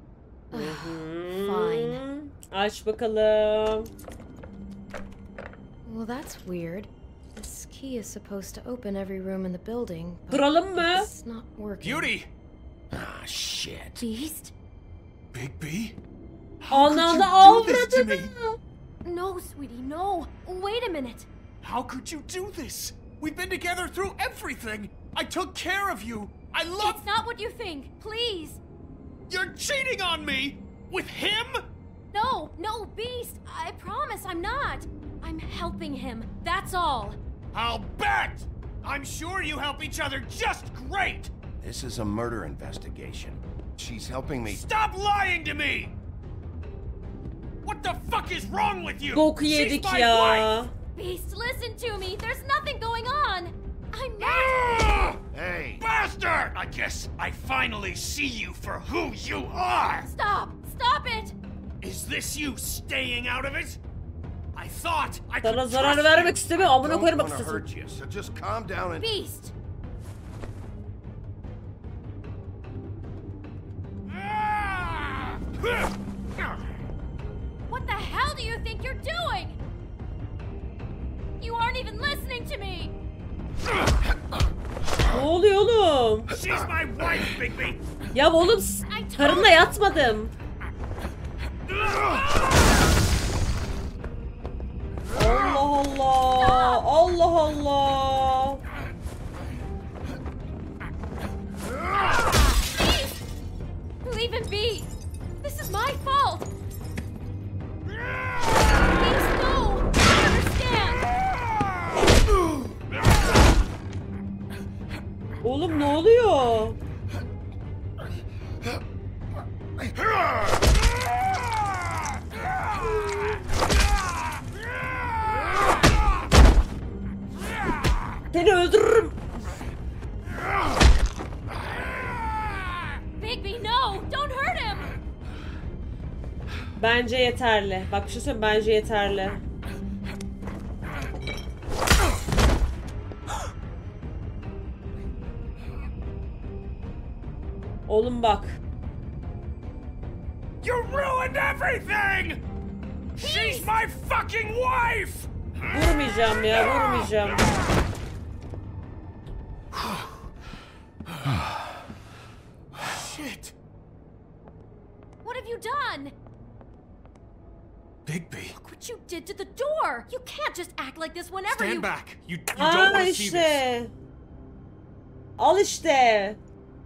J: Fine.
A: Aç bakalım.
J: Well, that's weird. This key is supposed to open every room in the building, but
A: Duralım mı?
J: it's not working.
N: Beauty!
B: Ah, shit.
J: Beast?
N: Bigby?
A: Ananı
N: avradını.
J: No, sweetie, no. Wait a minute.
N: How could you do this? We've been together through everything. I took care of you. I love...
H: It's not what you think. Please.
N: You're cheating on me! With him?
H: No, no, Beast. I promise I'm not. I'm helping him. That's all.
N: I'll bet! I'm sure you help each other just great!
B: This is a murder investigation. She's helping me.
N: Stop lying to me! What the fuck is wrong with you?
A: Boku
N: She's
A: yedik
N: my
A: ya.
N: wife!
H: Beast, listen to me. There's nothing going on. I'm not.
N: Ah!
B: Hey!
N: Bastard! I guess I finally see you for who you are!
H: Stop! Stop it!
N: Is this you staying out of it? I thought I could
A: Sana
N: trust
A: zarar
N: you.
A: vermek istemiyorum. Amına
B: Don't
A: koyarım bak
B: want to
A: istesin.
B: hurt you, so just calm down and...
H: Beast! What the hell do you think you're doing? You aren't even listening to me!
A: Ne oluyor oğlum?
N: She's my wife, Bigby!
A: Ya oğlum karınla yatmadım. Allah Allah. Allah Allah.
H: Leave him be! This is my fault! Beast, no! I understand!
A: Oğlum ne oluyor? Bence yeterli. Bak bir şey söyleyeyim, bence yeterli. Oğlum bak.
Q: You ruined everything! She's my fucking wife!
A: Vurmayacağım ya, vurmayacağım.
Q: Shit!
H: What have you done?
Q: Bigby.
H: Look what you did to the door! You can't just act like this whenever
Q: Stand
H: you-
Q: back! You don't want to see this.
A: işte. Al işte.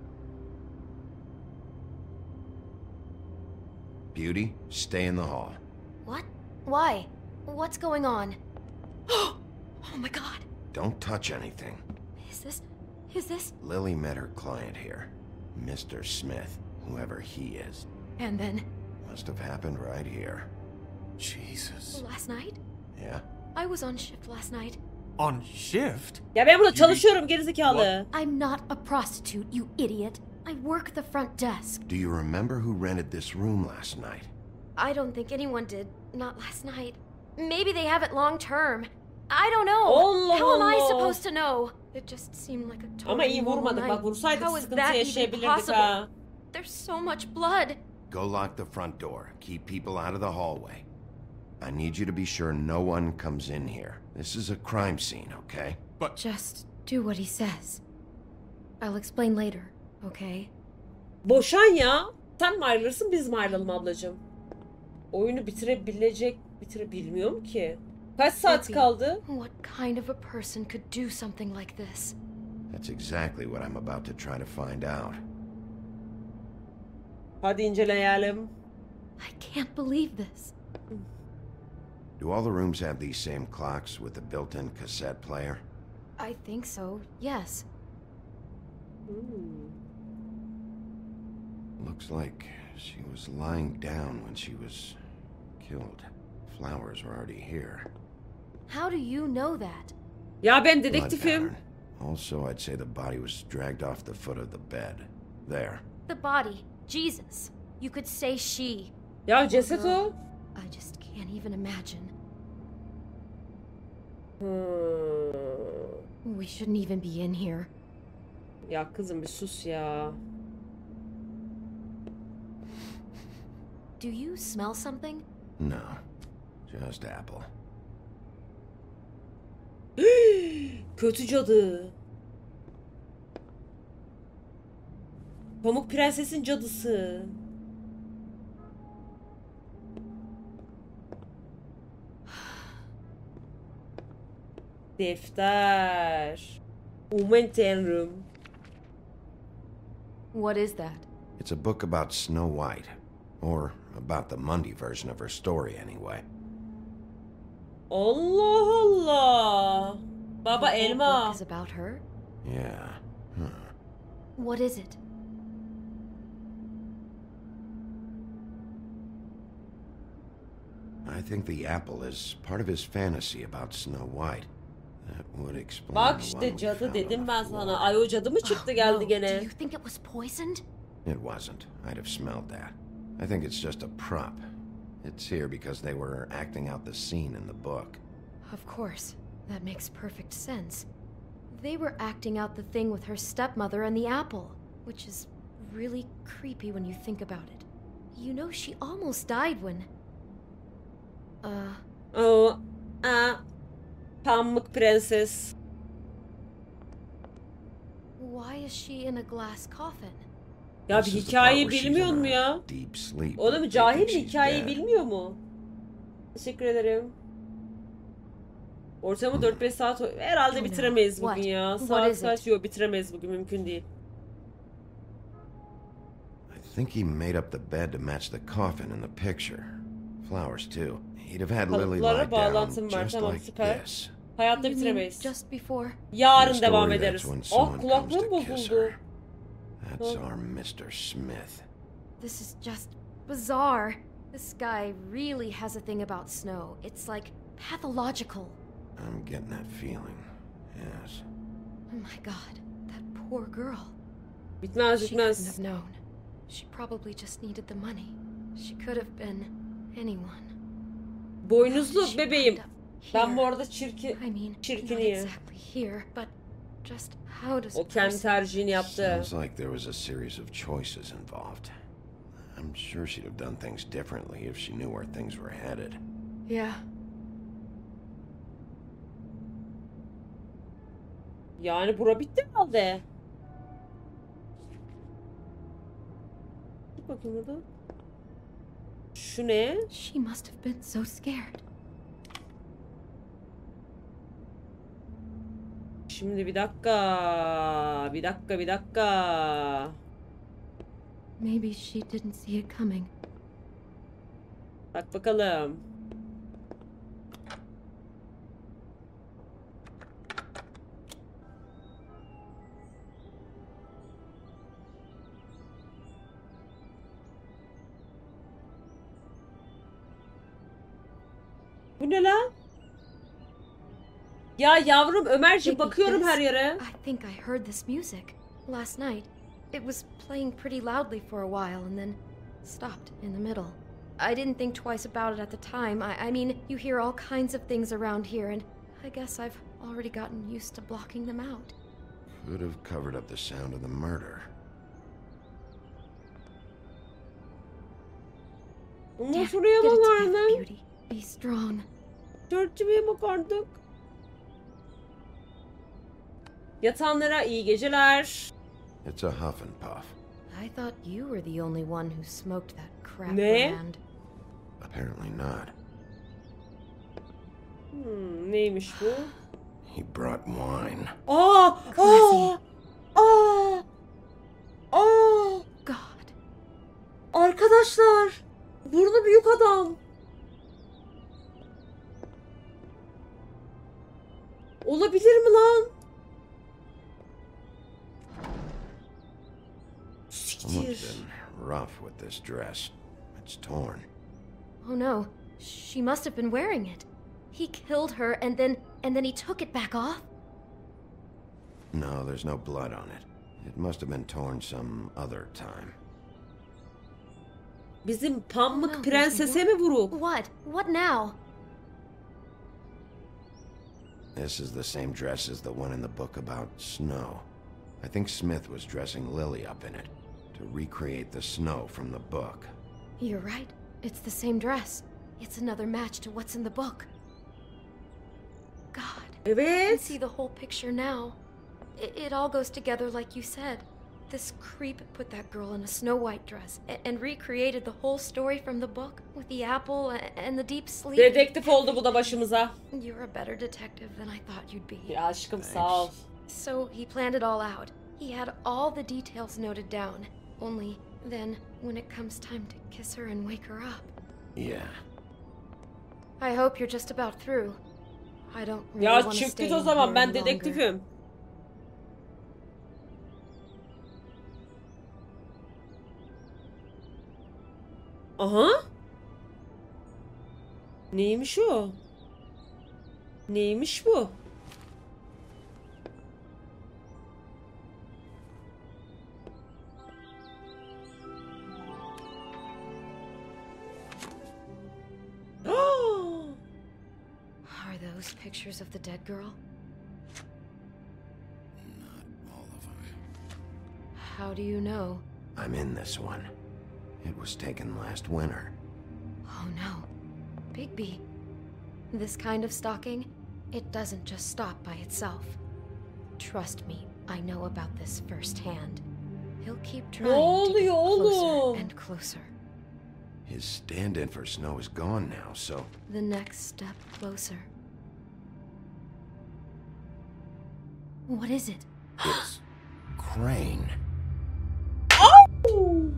B: Beauty, stay in the hall.
J: What? Why? What's going on? Oh my god.
B: Don't touch anything.
J: Is this?
B: Lily met her client here, Mr. Smith, whoever he is.
J: And then?
B: Must have happened right here.
Q: Jesus.
J: Last night?
B: Yeah?
J: I was on shift last night.
Q: On shift?
A: Ya ben burada çalışıyorum gerizekalı.
H: I'm not a prostitute, you idiot. I work the front desk.
B: Do you remember who rented this room last night?
J: I don't think anyone did. Not last night. Maybe they have it long term. I don't know.
A: Allah
J: How am I
A: Allah.
J: supposed to know? It just seemed like a
A: Ama
J: totally
A: iyi
J: normal
A: vurmadık.
J: night.
A: Bak vursaydık
J: How is
A: sıkıntı
J: that even
A: yaşayabilirdik
J: possible?
A: ha.
J: There's so much blood.
B: Go lock the front door. Keep people out of the hallway. I need you to be sure no one comes in here. This is a crime scene, okay?
Q: But
J: Just do what he says. I'll explain later, okay?
A: Boşan ya. Sen mi ayrılırsın, biz mi ayrılalım ablacığım? Oyunu bitirebilmiyorum ki. Kaç saat
J: Bigby,
A: kaldı?
J: What kind of a person could do something like this?
B: That's exactly what I'm about to try to find out.
A: Hadi inceleyelim.
J: I can't believe this.
B: Do all the rooms have these same clocks with the built-in cassette player?
J: I think so, yes.
B: Looks like she was lying down when she was killed. Flowers were already here.
J: How do you know that?
A: Ya ben
B: Blood
A: dedektifim.
B: pattern. Also, I'd say the body was dragged off the foot of the bed. There.
H: The body. Jesus. You could say she.
A: Ya ceset o.
J: I just can't even imagine. We shouldn't even be in here.
A: Ya kızım bir sus ya.
J: Do you smell something?
B: No. Just apple.
A: Kötü cadı. Pamuk Prenses'in cadısı. Defter. Aman tanrım.
J: What is that?
B: It's a book about Snow White. Or about the Mundy version of her story, anyway.
A: Allah Allah. Baba
J: The whole
A: elma.
J: book is about her?
B: Yeah. Huh.
J: What is it?
B: I think the apple is part of his fantasy about Snow White. That would explain
A: Bak
B: the one
A: işte
B: we
A: cadı
B: found
A: dedim
B: on
A: ben
B: the
A: sana.
B: floor.
A: Ay o cadı mı çıktı geldi
J: No. Do
A: gene.
J: you think it was poisoned?
B: It wasn't. I'd have smelled that. I think it's just a prop. It's here because they were acting out the scene in the book.
J: Of course. That makes perfect sense. They were acting out the thing with her stepmother and the apple, which is really creepy when you think about it. You know, she almost died when...
A: O. Pamuk Prenses.
J: Why is she in a glass coffin?
A: Ya bir
B: This is the
A: hikayeyi
B: part where she's
A: bilmiyor
B: in
A: mu
B: a
A: ya?
B: Deep sleep.
A: Oğlum
B: but
A: cahil
B: they
A: mi?
B: think she's
A: Hikayeyi
B: dead.
A: bilmiyor mu? Teşekkür ederim. Ortamı 4-5 saat... Herhalde bitiremeyiz bugün ya.
J: What
A: Saat
J: is
A: kaç? Yok bitiremeyiz bugün. Mümkün değil.
B: I think he made up the bed to match the coffin in the picture. Flowers, too. He'd have had Lily lie
A: Kalıplara
B: down
A: bağlantım var.
B: just
A: Tamam
B: like
A: süper.
B: this.
A: Hayatta
J: You mean
A: bitiremeyiz.
J: just before?
A: Yarın
B: The
A: devam
B: story
A: ederiz.
B: that's when
A: Ah
B: someone comes
A: kulaklığım
B: to kiss
A: bozuldu.
B: her. That's our Mr. Smith.
J: This is just bizarre. This guy really has a thing about Snow. It's like pathological.
B: I'm getting that feeling. Yes.
J: Oh my god, that poor girl.
A: Bitmez
J: She couldn't
A: bitmez.
J: have known. She probably just needed the money. She could have been... anyone.
A: Boynuzlu bebeğim. Ben bu arada çirkiniyim.
J: Exactly here, but just how does
A: o kendi tercihini yaptı.
B: Sounds like there was a series of choices involved. I'm sure she'd have done things differently if she knew where things were headed.
J: Yeah.
A: Yani bura bitti herhalde. Dur bakayım burada. Şu ne?
J: She must have been so scared.
A: Şimdi bir dakika. Bir dakika.
J: Maybe she didn't see it coming.
A: Bak bakalım. Bu ne lan? Ya yavrum Ömerciğim bakıyorum her yere.
J: I think I heard this music last night. It was playing pretty loudly for a while and then stopped in the middle. I didn't think twice about it at the time. I mean, you hear all kinds of things around here and I guess I've already gotten used to blocking them out.
B: Could have covered up the sound of the murder.
A: Ondan şuraya bakardım.
J: Be strong.
A: Çerçeveye bakardık. Yatanlara iyi geceler.
B: It's a huff and puff.
J: I thought you were the only one who smoked that crap
A: Ne?
J: brand.
B: Apparently not.
A: Neymiş bu?
B: He brought wine.
A: Aa!
J: God.
A: Arkadaşlar, burnu büyük adam. Olabilir mi lan?
B: Someone's been rough with this dress. It's torn.
J: Oh no, she must have been wearing it. He killed her and then he took it back off?
B: No, there's no blood on it. It must have been torn some other time.
A: Bizim pamuk prensese mi vurup?
J: What? What now?
B: This is the same dress as the one in the book about Snow. I think Smith was dressing Lily up in it to recreate the snow from the book.
J: You're right. It's the same dress. It's another match to what's in the book. God. I can see the whole picture now. It all goes together like you said. This creep put that girl in a Snow White dress and recreated the whole story from the book with the apple and the deep sleep.
A: Dedektif oldu bu da başımıza.
J: You're a better detective than I thought you'd be.
A: Ya aşkım sağ ol.
J: So he planned it all out. He had all the details noted down. Only then, when it comes time to kiss her and wake her up.
B: Yeah.
J: I hope you're just about through. I don't really
A: Ya
J: want to
A: çık
J: stay
A: git o
J: in
A: zaman,
J: here
A: ben
J: any longer.
A: dedektifim. Aha. Neymiş o? Neymiş bu?
J: Are those pictures of the dead girl?
B: Not all of them.
J: How do you know?
B: I'm in this one. It was taken last winter.
J: Oh no. Bigby. This kind of stalking, it doesn't just stop by itself. Trust me, I know about this firsthand. He'll keep trying to get closer and closer.
B: His stand-in for Snow is gone now, so...
J: The next step closer. What is it?
B: It's... Crane.
A: Oh!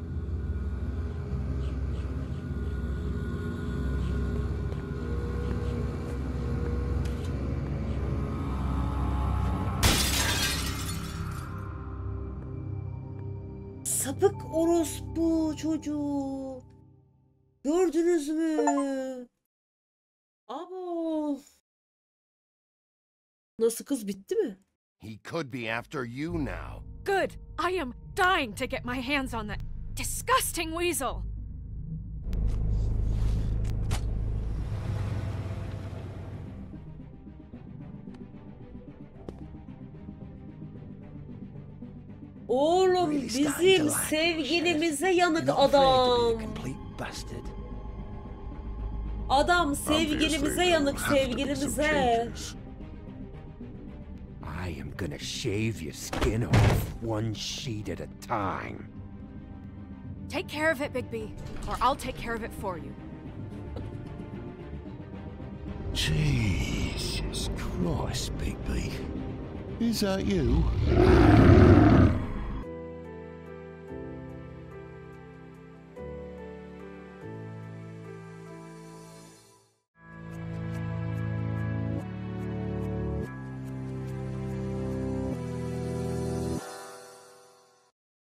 A: Sapık orospu çocuğu. Gördünüz mü? Abo. Nasıl kız, bitti mi?
B: He could be after you now.
D: Good. I am dying to get my hands on that disgusting weasel.
A: Oğlum bizim sevgilimize yanık adam. Adam sevgilimize yanık, sevgilimize.
L: I am gonna shave your skin off one sheet at a time.
D: Take care of it, Bigby, or I'll take care of it for you.
L: Jesus Christ, Bigby. Is that you?